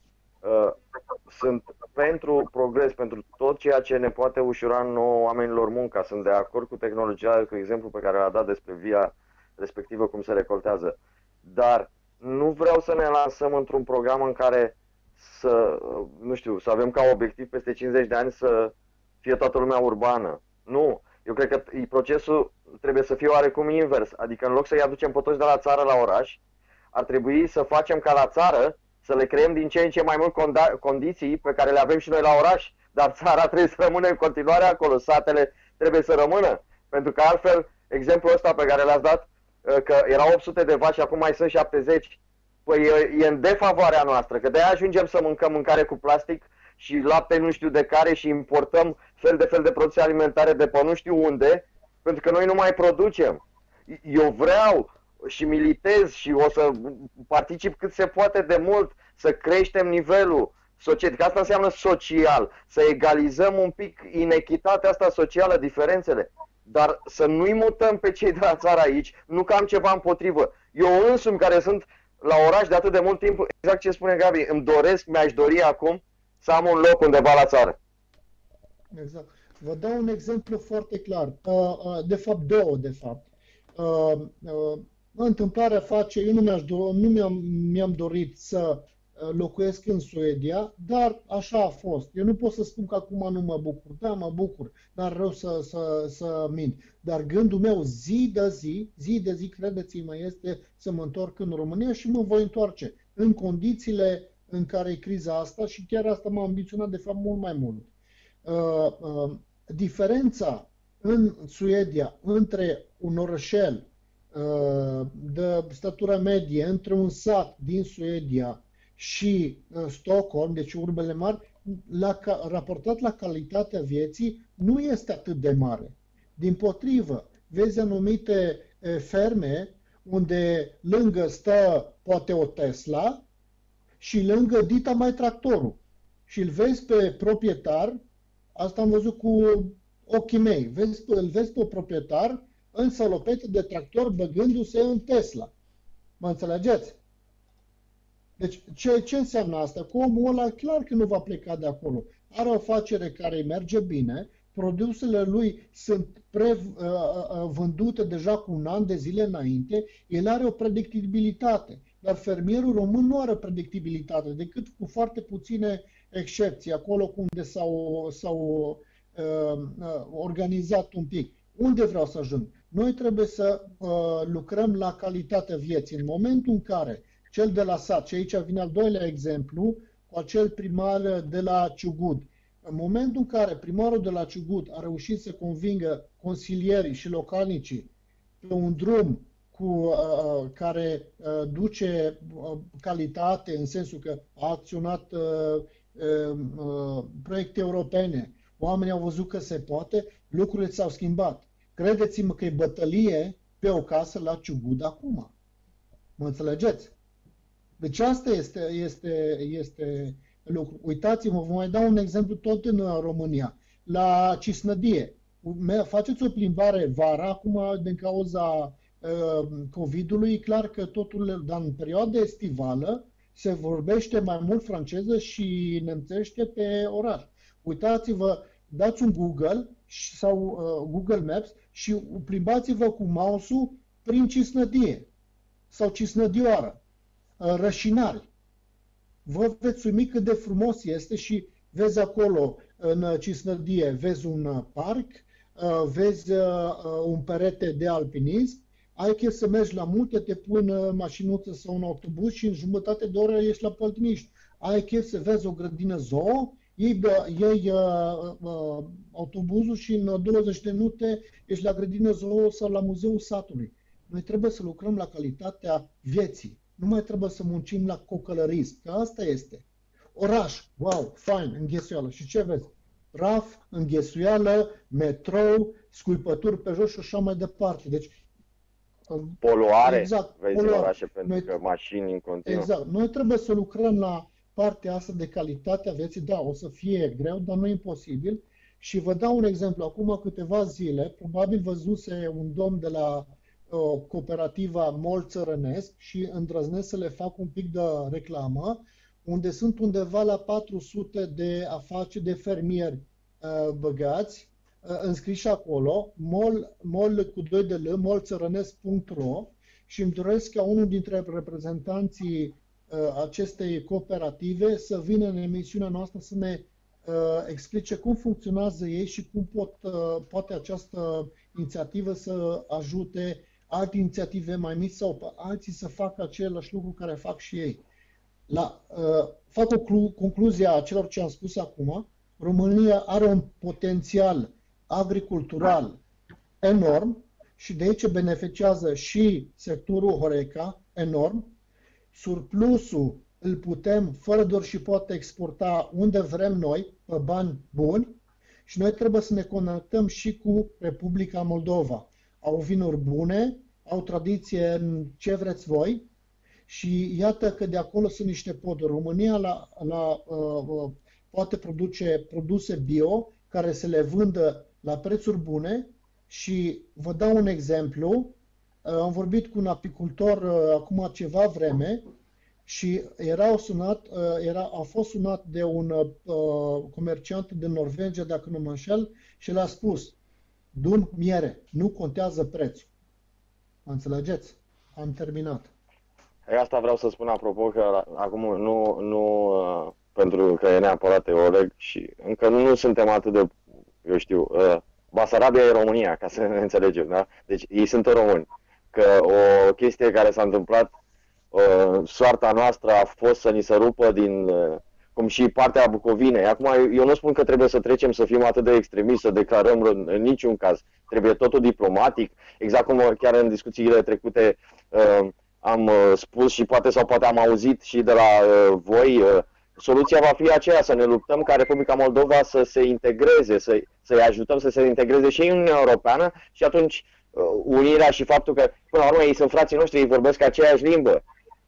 S5: sunt pentru progres, pentru tot ceea ce ne poate ușura nouă oamenilor munca. Sunt de acord cu tehnologia, cu exemplu pe care l-a dat despre via respectivă, cum se recoltează. Dar nu vreau să ne lansăm într-un program în care să, nu știu, să avem ca obiectiv peste cincizeci de ani să fie toată lumea urbană. Nu. Eu cred că procesul trebuie să fie oarecum invers. Adică în loc să-i aducem pe toți de la țară la oraș, ar trebui să facem ca la țară să le creăm din ce în ce mai mult condiții pe care le avem și noi la oraș, dar țara trebuie să rămână în continuare acolo, satele trebuie să rămână, pentru că altfel, exemplul ăsta pe care l-ați dat, că erau opt sute de vaci și acum mai sunt șaptezeci, păi e, e în defavoarea noastră, că de-aia ajungem să mâncăm mâncare cu plastic și lapte nu știu de care și importăm fel de fel de produse alimentare de pe nu știu unde, pentru că noi nu mai producem. Eu vreau și militez și o să particip cât se poate de mult să creștem nivelul societății, că asta înseamnă social, să egalizăm un pic inechitatea asta socială, diferențele, dar să nu-i mutăm pe cei de la țară aici, nu că am ceva împotrivă. Eu însumi, care sunt la oraș de atât de mult timp, exact ce spune Gabi, îmi doresc, mi-aș dori acum să am un loc undeva la țară.
S6: Exact. Vă dau un exemplu foarte clar, de fapt două, de fapt. Întâmplarea face, eu nu mi-am nu mi-am, mi-am dorit să locuiesc în Suedia, dar așa a fost. Eu nu pot să spun că acum nu mă bucur. Da, mă bucur, dar rău să, să, să mint. Dar gândul meu zi de zi, zi de zi, credeți-mă, este să mă întorc în România și mă voi întoarce în condițiile în care e criza asta și chiar asta m-a ambiționat de fapt mult mai mult. Uh, uh, diferența în Suedia între un orășel de statură medie între un sat din Suedia și uh, Stockholm, deci urbele mari, la, raportat la calitatea vieții, nu este atât de mare. Dimpotrivă, vezi anumite uh, ferme unde lângă stă poate o Tesla și lângă dita mai tractorul. Și îl vezi pe proprietar, asta am văzut cu ochii mei, vezi, îl vezi pe proprietar în salopete de tractor băgându-se în Tesla. Mă înțelegeți? Deci ce, ce înseamnă asta? Că omul ăla clar că nu va pleca de acolo. Are o afacere care îi merge bine, produsele lui sunt pre, uh, vândute deja cu un an de zile înainte, el are o predictibilitate. Dar fermierul român nu are predictibilitate, decât cu foarte puține excepții, acolo unde s-au, s-au uh, uh, organizat un pic. Unde vreau să ajung? Noi trebuie să uh, lucrăm la calitatea vieții. În momentul în care cel de la sat, și aici vine al doilea exemplu, cu acel primar de la Ciugud, În momentul în care primarul de la Ciugut a reușit să convingă consilierii și localnicii pe un drum cu, uh, care uh, duce uh, calitate, în sensul că a acționat uh, uh, uh, proiecte europene, oamenii au văzut că se poate, lucrurile s-au schimbat. Credeți-mă că e bătălie pe o casă la Ciugut acum. Mă înțelegeți? Deci asta este, este, este lucru. Uitați-mă, vă mai dau un exemplu tot în România. La Cisnădie. Faceți o plimbare vara, acum din cauza uh, COVID-ului, e clar că totul, dar în perioada estivală, se vorbește mai mult franceză și nemțește pe oraș. Uitați-vă, dați un Google sau uh, Google Maps și plimbați-vă cu mouse-ul prin Cisnădie sau Cisnădioară, uh, Rășinari. Vă veți uimi cât de frumos este și vezi acolo în Cisnădie, vezi un parc, vezi un perete de alpinism, ai chef să mergi la munte, te pui în mașinuță sau un autobuz și în jumătate de oră ești la Păltiniști. Ai chef să vezi o grădină zoo, iei, iei uh, uh, autobuzul și în douăzeci de minute ești la grădină zoo sau la muzeul satului. Noi trebuie să lucrăm la calitatea vieții. Nu mai trebuie să muncim la cocălărism, că asta este. Oraș, wow, fain, înghesuială. Și ce vezi? Praf, înghesuială, metrou, scuipături pe jos și așa mai departe. Deci,
S5: poluare,
S6: exact,
S5: vezi
S6: poluare.
S5: în orașe pentru
S6: Noi,
S5: că mașini în continuu.
S6: Exact. Noi trebuie să lucrăm la partea asta de calitate a vieții. Da, o să fie greu, dar nu e imposibil. Și vă dau un exemplu. Acum câteva zile, probabil văzuse un domn de la cooperativa Mol Țărănesc și îndrăznesc să le fac un pic de reclamă, unde sunt undeva la patru sute de afaceri de fermieri uh, băgați, uh, înscriși acolo, mol, mol cu doi de l, molțărănesc punct ro, și îmi doresc ca unul dintre reprezentanții uh, acestei cooperative să vină în emisiunea noastră să ne uh, explice cum funcționează ei și cum pot, uh, poate această inițiativă să ajute alte inițiative mai mici sau alții să facă același lucru care fac și ei. La, uh, fac o clu- concluzie a celor ce am spus acum. România are un potențial agricultural enorm și de aici beneficiază și sectorul Horeca enorm. Surplusul îl putem, fără doar și poate, exporta unde vrem noi, pe bani buni, și noi trebuie să ne conectăm și cu Republica Moldova. Au vinuri bune, au tradiție în ce vreți voi și iată că de acolo sunt niște poduri. România la, la, uh, poate produce produse bio care să le vândă la prețuri bune și vă dau un exemplu. Uh, am vorbit cu un apicultor uh, acum ceva vreme și era sunat, uh, era, a fost sunat de un uh, comerciant din Norvegia, dacă nu mă înșel, și le-a spus: dun miere, nu contează prețul. Înțelegeți? Am terminat.
S5: E, asta vreau să spun apropo că acum nu, nu pentru că e neapărat Oleg și încă nu suntem atât de, eu știu, Basarabia e România, ca să ne înțelegem, da? Deci ei sunt români. Că o chestie care s-a întâmplat, soarta noastră a fost să ni se rupă din, cum și partea Bucovinei. Acum eu nu spun că trebuie să trecem să fim atât de extremiști, să declarăm în, în niciun caz. Trebuie totul diplomatic, exact cum chiar în discuțiile trecute uh, am uh, spus și poate sau poate am auzit și de la uh, voi, uh, soluția va fi aceea, să ne luptăm ca Republica Moldova să se integreze, să, să-i ajutăm să se integreze și în Uniunea Europeană și atunci uh, unirea și faptul că, până la urmă, ei sunt frații noștri, ei vorbesc aceeași limbă.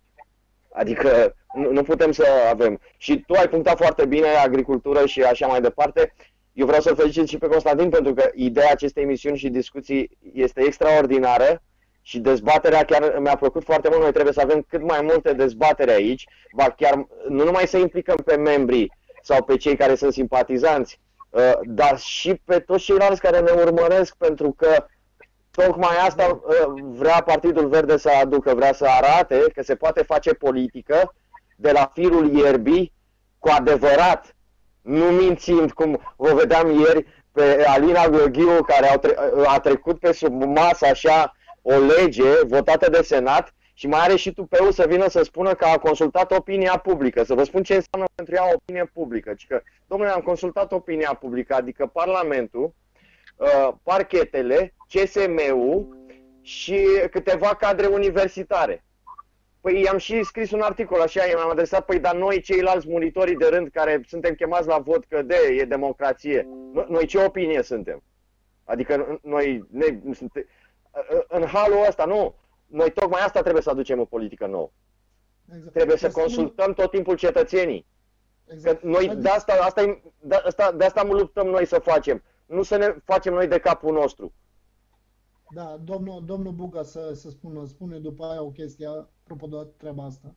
S5: Adică nu, nu putem să avem. Și tu ai punctat foarte bine agricultură și așa mai departe. Eu vreau să-l felicit și pe Constantin pentru că ideea acestei emisiuni și discuții este extraordinară și dezbaterea chiar mi-a plăcut foarte mult. Noi trebuie să avem cât mai multe dezbatere aici, ba chiar nu numai să implicăm pe membrii sau pe cei care sunt simpatizanți, dar și pe toți ceilalți care ne urmăresc, pentru că tocmai asta vrea Partidul Verde să aducă, vrea să arate că se poate face politică de la firul ierbii cu adevărat, nu mințind, cum vă vedeam ieri pe Alina Gheorghiu, care a trecut pe sub masă așa o lege votată de Senat Și mai are și tupeu să vină să spună că a consultat opinia publică. Să vă spun ce înseamnă pentru ea opinie publică. Ci că, domnule, am consultat opinia publică, adică Parlamentul, parchetele, C S M-ul și câteva cadre universitare. Păi i-am și scris un articol așa, i-am adresat, păi dar noi ceilalți monitorii de rând care suntem chemați la vot că de, e democrație, noi ce opinie suntem? Adică noi, ne, în halul ăsta, nu, noi tocmai asta trebuie să aducem în politică nouă. Exact. Trebuie să consultăm tot timpul cetățenii. Exact. Că noi de asta, asta, de, asta, de asta luptăm noi să facem, nu să ne facem noi de capul nostru.
S6: Da, domnul, domnul Buga să, să spună, spune după aia o chestie apropo de treaba asta.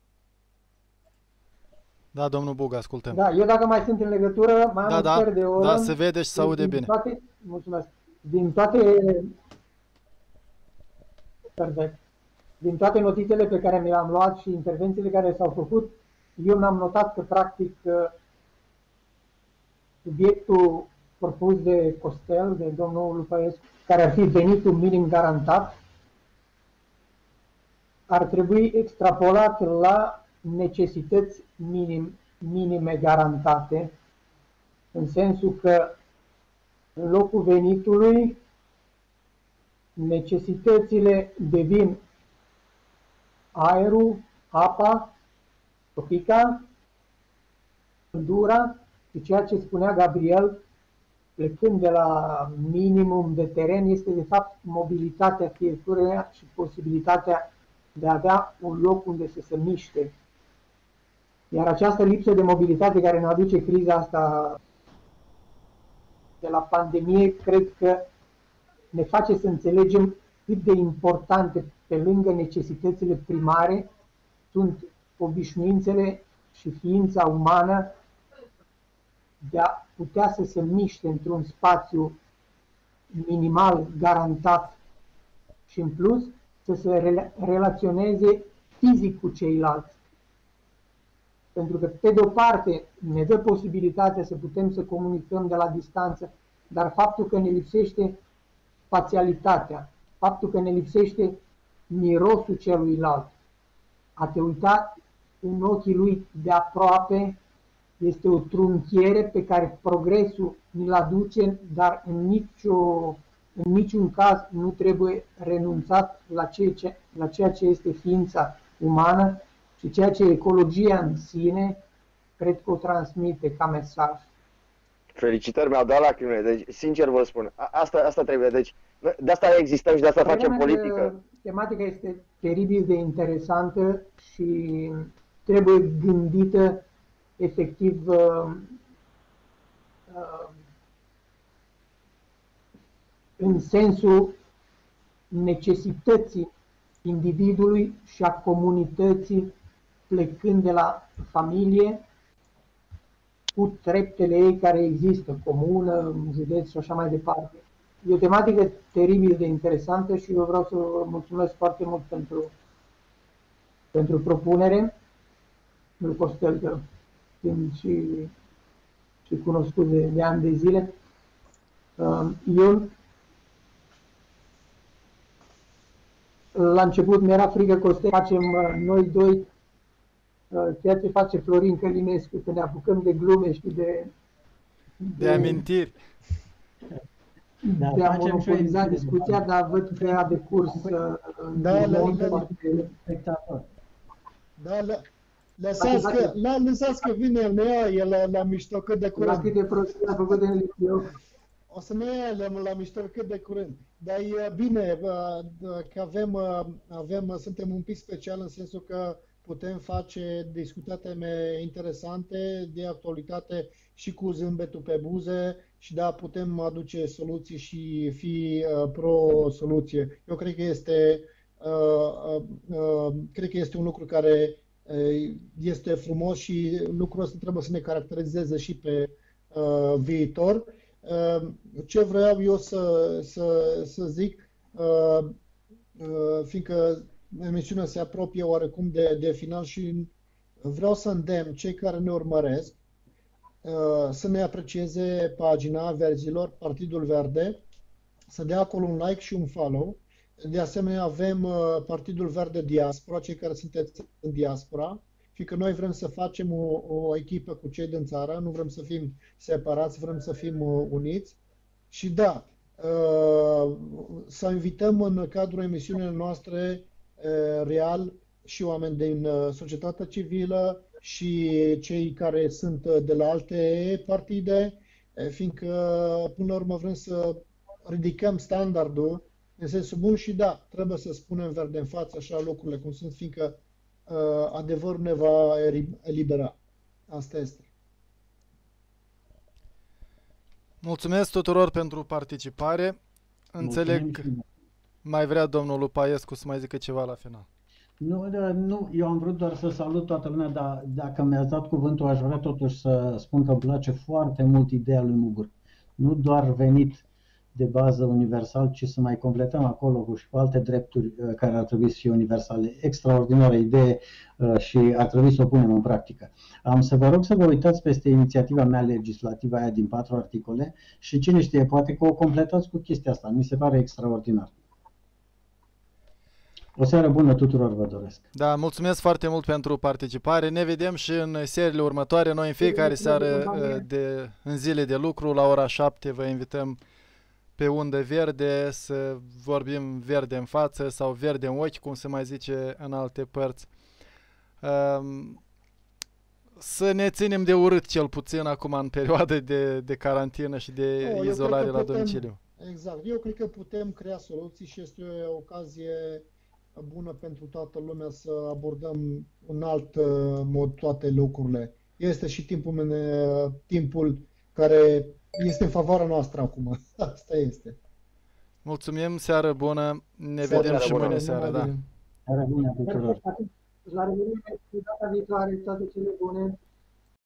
S1: Da, domnul Buga, ascultăm.
S4: Da, eu dacă mai sunt în legătură, mai am
S1: da,
S4: un
S1: da,
S4: sfert de oră.
S1: Da, se vede și se aude
S4: din
S1: bine.
S4: Toate, mulțumesc. Din toate, perfect. Din toate notițele pe care mi le-am luat și intervențiile care s-au făcut, eu mi-am notat că, practic, subiectul propus de Costel, de domnul Lupăescu, care ar fi venitul minim garantat, ar trebui extrapolat la necesități minim, minime garantate, în sensul că în locul venitului necesitățile devin aerul, apa, topica, căldura și ceea ce spunea Gabriel, plecând de la minimum de teren, este de fapt mobilitatea fiecăruia și posibilitatea de a avea un loc unde să se miște. Iar această lipsă de mobilitate care ne aduce criza asta de la pandemie, cred că ne face să înțelegem cât de importante, pe lângă necesitățile primare, sunt obișnuințele și ființa umană de a putea să se miște într-un spațiu minimal garantat și în plus să se rela relaționeze fizic cu ceilalți. Pentru că pe de o parte ne dă posibilitatea să putem să comunicăm de la distanță, dar faptul că ne lipsește spațialitatea, faptul că ne lipsește mirosul celuilalt, a te uita în ochii lui de aproape, este o trunchiere pe care progresul ni-l aduce, dar în, nicio, în niciun caz nu trebuie renunțat la ceea, ce, la ceea ce este ființa umană și ceea ce ecologia în sine cred că o transmite ca mesaj.
S5: Felicitări, mi-au dat lacrimile, deci sincer vă spun, asta, asta trebuie, deci de asta existăm și de asta facem politică.
S4: Tematica este teribil de interesantă și trebuie gândită efectiv uh, uh, în sensul necesității individului și a comunității, plecând de la familie, cu treptele ei care există, comună, județ și așa mai departe. E o tematică teribil de interesantă și eu vreau să vă mulțumesc foarte mult pentru, pentru propunere. Îl Costel, că fiind și, și cunoscut de, de ani de zile. Eu, la început mi-era frică, Costel, facem noi doi ceea ce face Florin Călinescu, că ne apucăm de glume și de...
S1: De, de amintiri.
S4: Da, de a monopoliza discuția, dar văd că a decurs
S6: da, da, da,
S4: spectator.
S6: Da, da. Lăsați că, la, lăsați că vine el, ne ia el la mișto cât de curând.
S4: La câte prostii a făcut în eu.
S6: O să ne ia la mișto cât de curând. Dar e bine că avem, avem, suntem un pic special în sensul că putem face discuții teme interesante, de actualitate și cu zâmbetul pe buze și da, putem aduce soluții și fi uh, pro-soluție. Eu cred că este, uh, uh, cred că este un lucru care uh, este frumos și lucrul ăsta trebuie să ne caracterizeze și pe uh, viitor. Uh, ce vreau eu să, să, să zic, uh, uh, fiindcă emisiunea se apropie oarecum de, de final și vreau să îndemn cei care ne urmăresc uh, să ne aprecieze pagina Verzilor, Partidul Verde, să dea acolo un like și un follow, De asemenea, avem uh, Partidul Verde Diaspora, cei care sunteți în diaspora, fiindcă noi vrem să facem o, o echipă cu cei din țară, nu vrem să fim separați, vrem să fim uh, uniți. Și da, uh, să invităm în cadrul emisiunilor noastre uh, real și oameni din uh, societatea civilă și cei care sunt uh, de la alte partide, uh, fiindcă până la urmă vrem să ridicăm standardul în sensul bun și da, trebuie să spunem verde în față așa lucrurile cum sunt, fiindcă uh, adevărul ne va elibera. Asta este.
S1: Mulțumesc tuturor pentru participare. Înțeleg că mai vrea domnul Lupaescu să mai zică ceva la final.
S3: Nu, nu, eu am vrut doar să salut toată lumea, dar dacă mi-ați dat cuvântul, aș vrea totuși să spun că îmi place foarte mult ideea lui Mugur. Nu doar venit de bază universal, ci să mai completăm acolo cu și cu alte drepturi care ar trebui să fie universale. Extraordinară idee și ar trebui să o punem în practică. Am să vă rog să vă uitați peste inițiativa mea legislativă aia din patru articole și cine știe, poate că o completați cu chestia asta. Mi se pare extraordinar. O seară bună tuturor vă doresc.
S1: Da, mulțumesc foarte mult pentru participare. Ne vedem și în seriile următoare. Noi în fiecare seară de, în zile de lucru, la ora șapte, vă invităm pe undă verde să vorbim verde în față sau verde în ochi, cum se mai zice în alte părți. Să ne ținem de urât cel puțin acum în perioada de, de carantină și de
S6: oh,
S1: izolare la
S6: putem,
S1: domiciliu.
S6: Exact. Eu cred că putem crea soluții și este o ocazie bună pentru toată lumea să abordăm în alt mod toate lucrurile. Este și timpul, timpul care este în favoarea noastră acum. Asta este.
S1: Mulțumim, seară bună. Ne
S6: seară
S1: vedem și
S6: bună.
S1: mâine seară, da.
S3: Seară bună tuturor.
S4: La revedere și data viitoare, toate cele bune.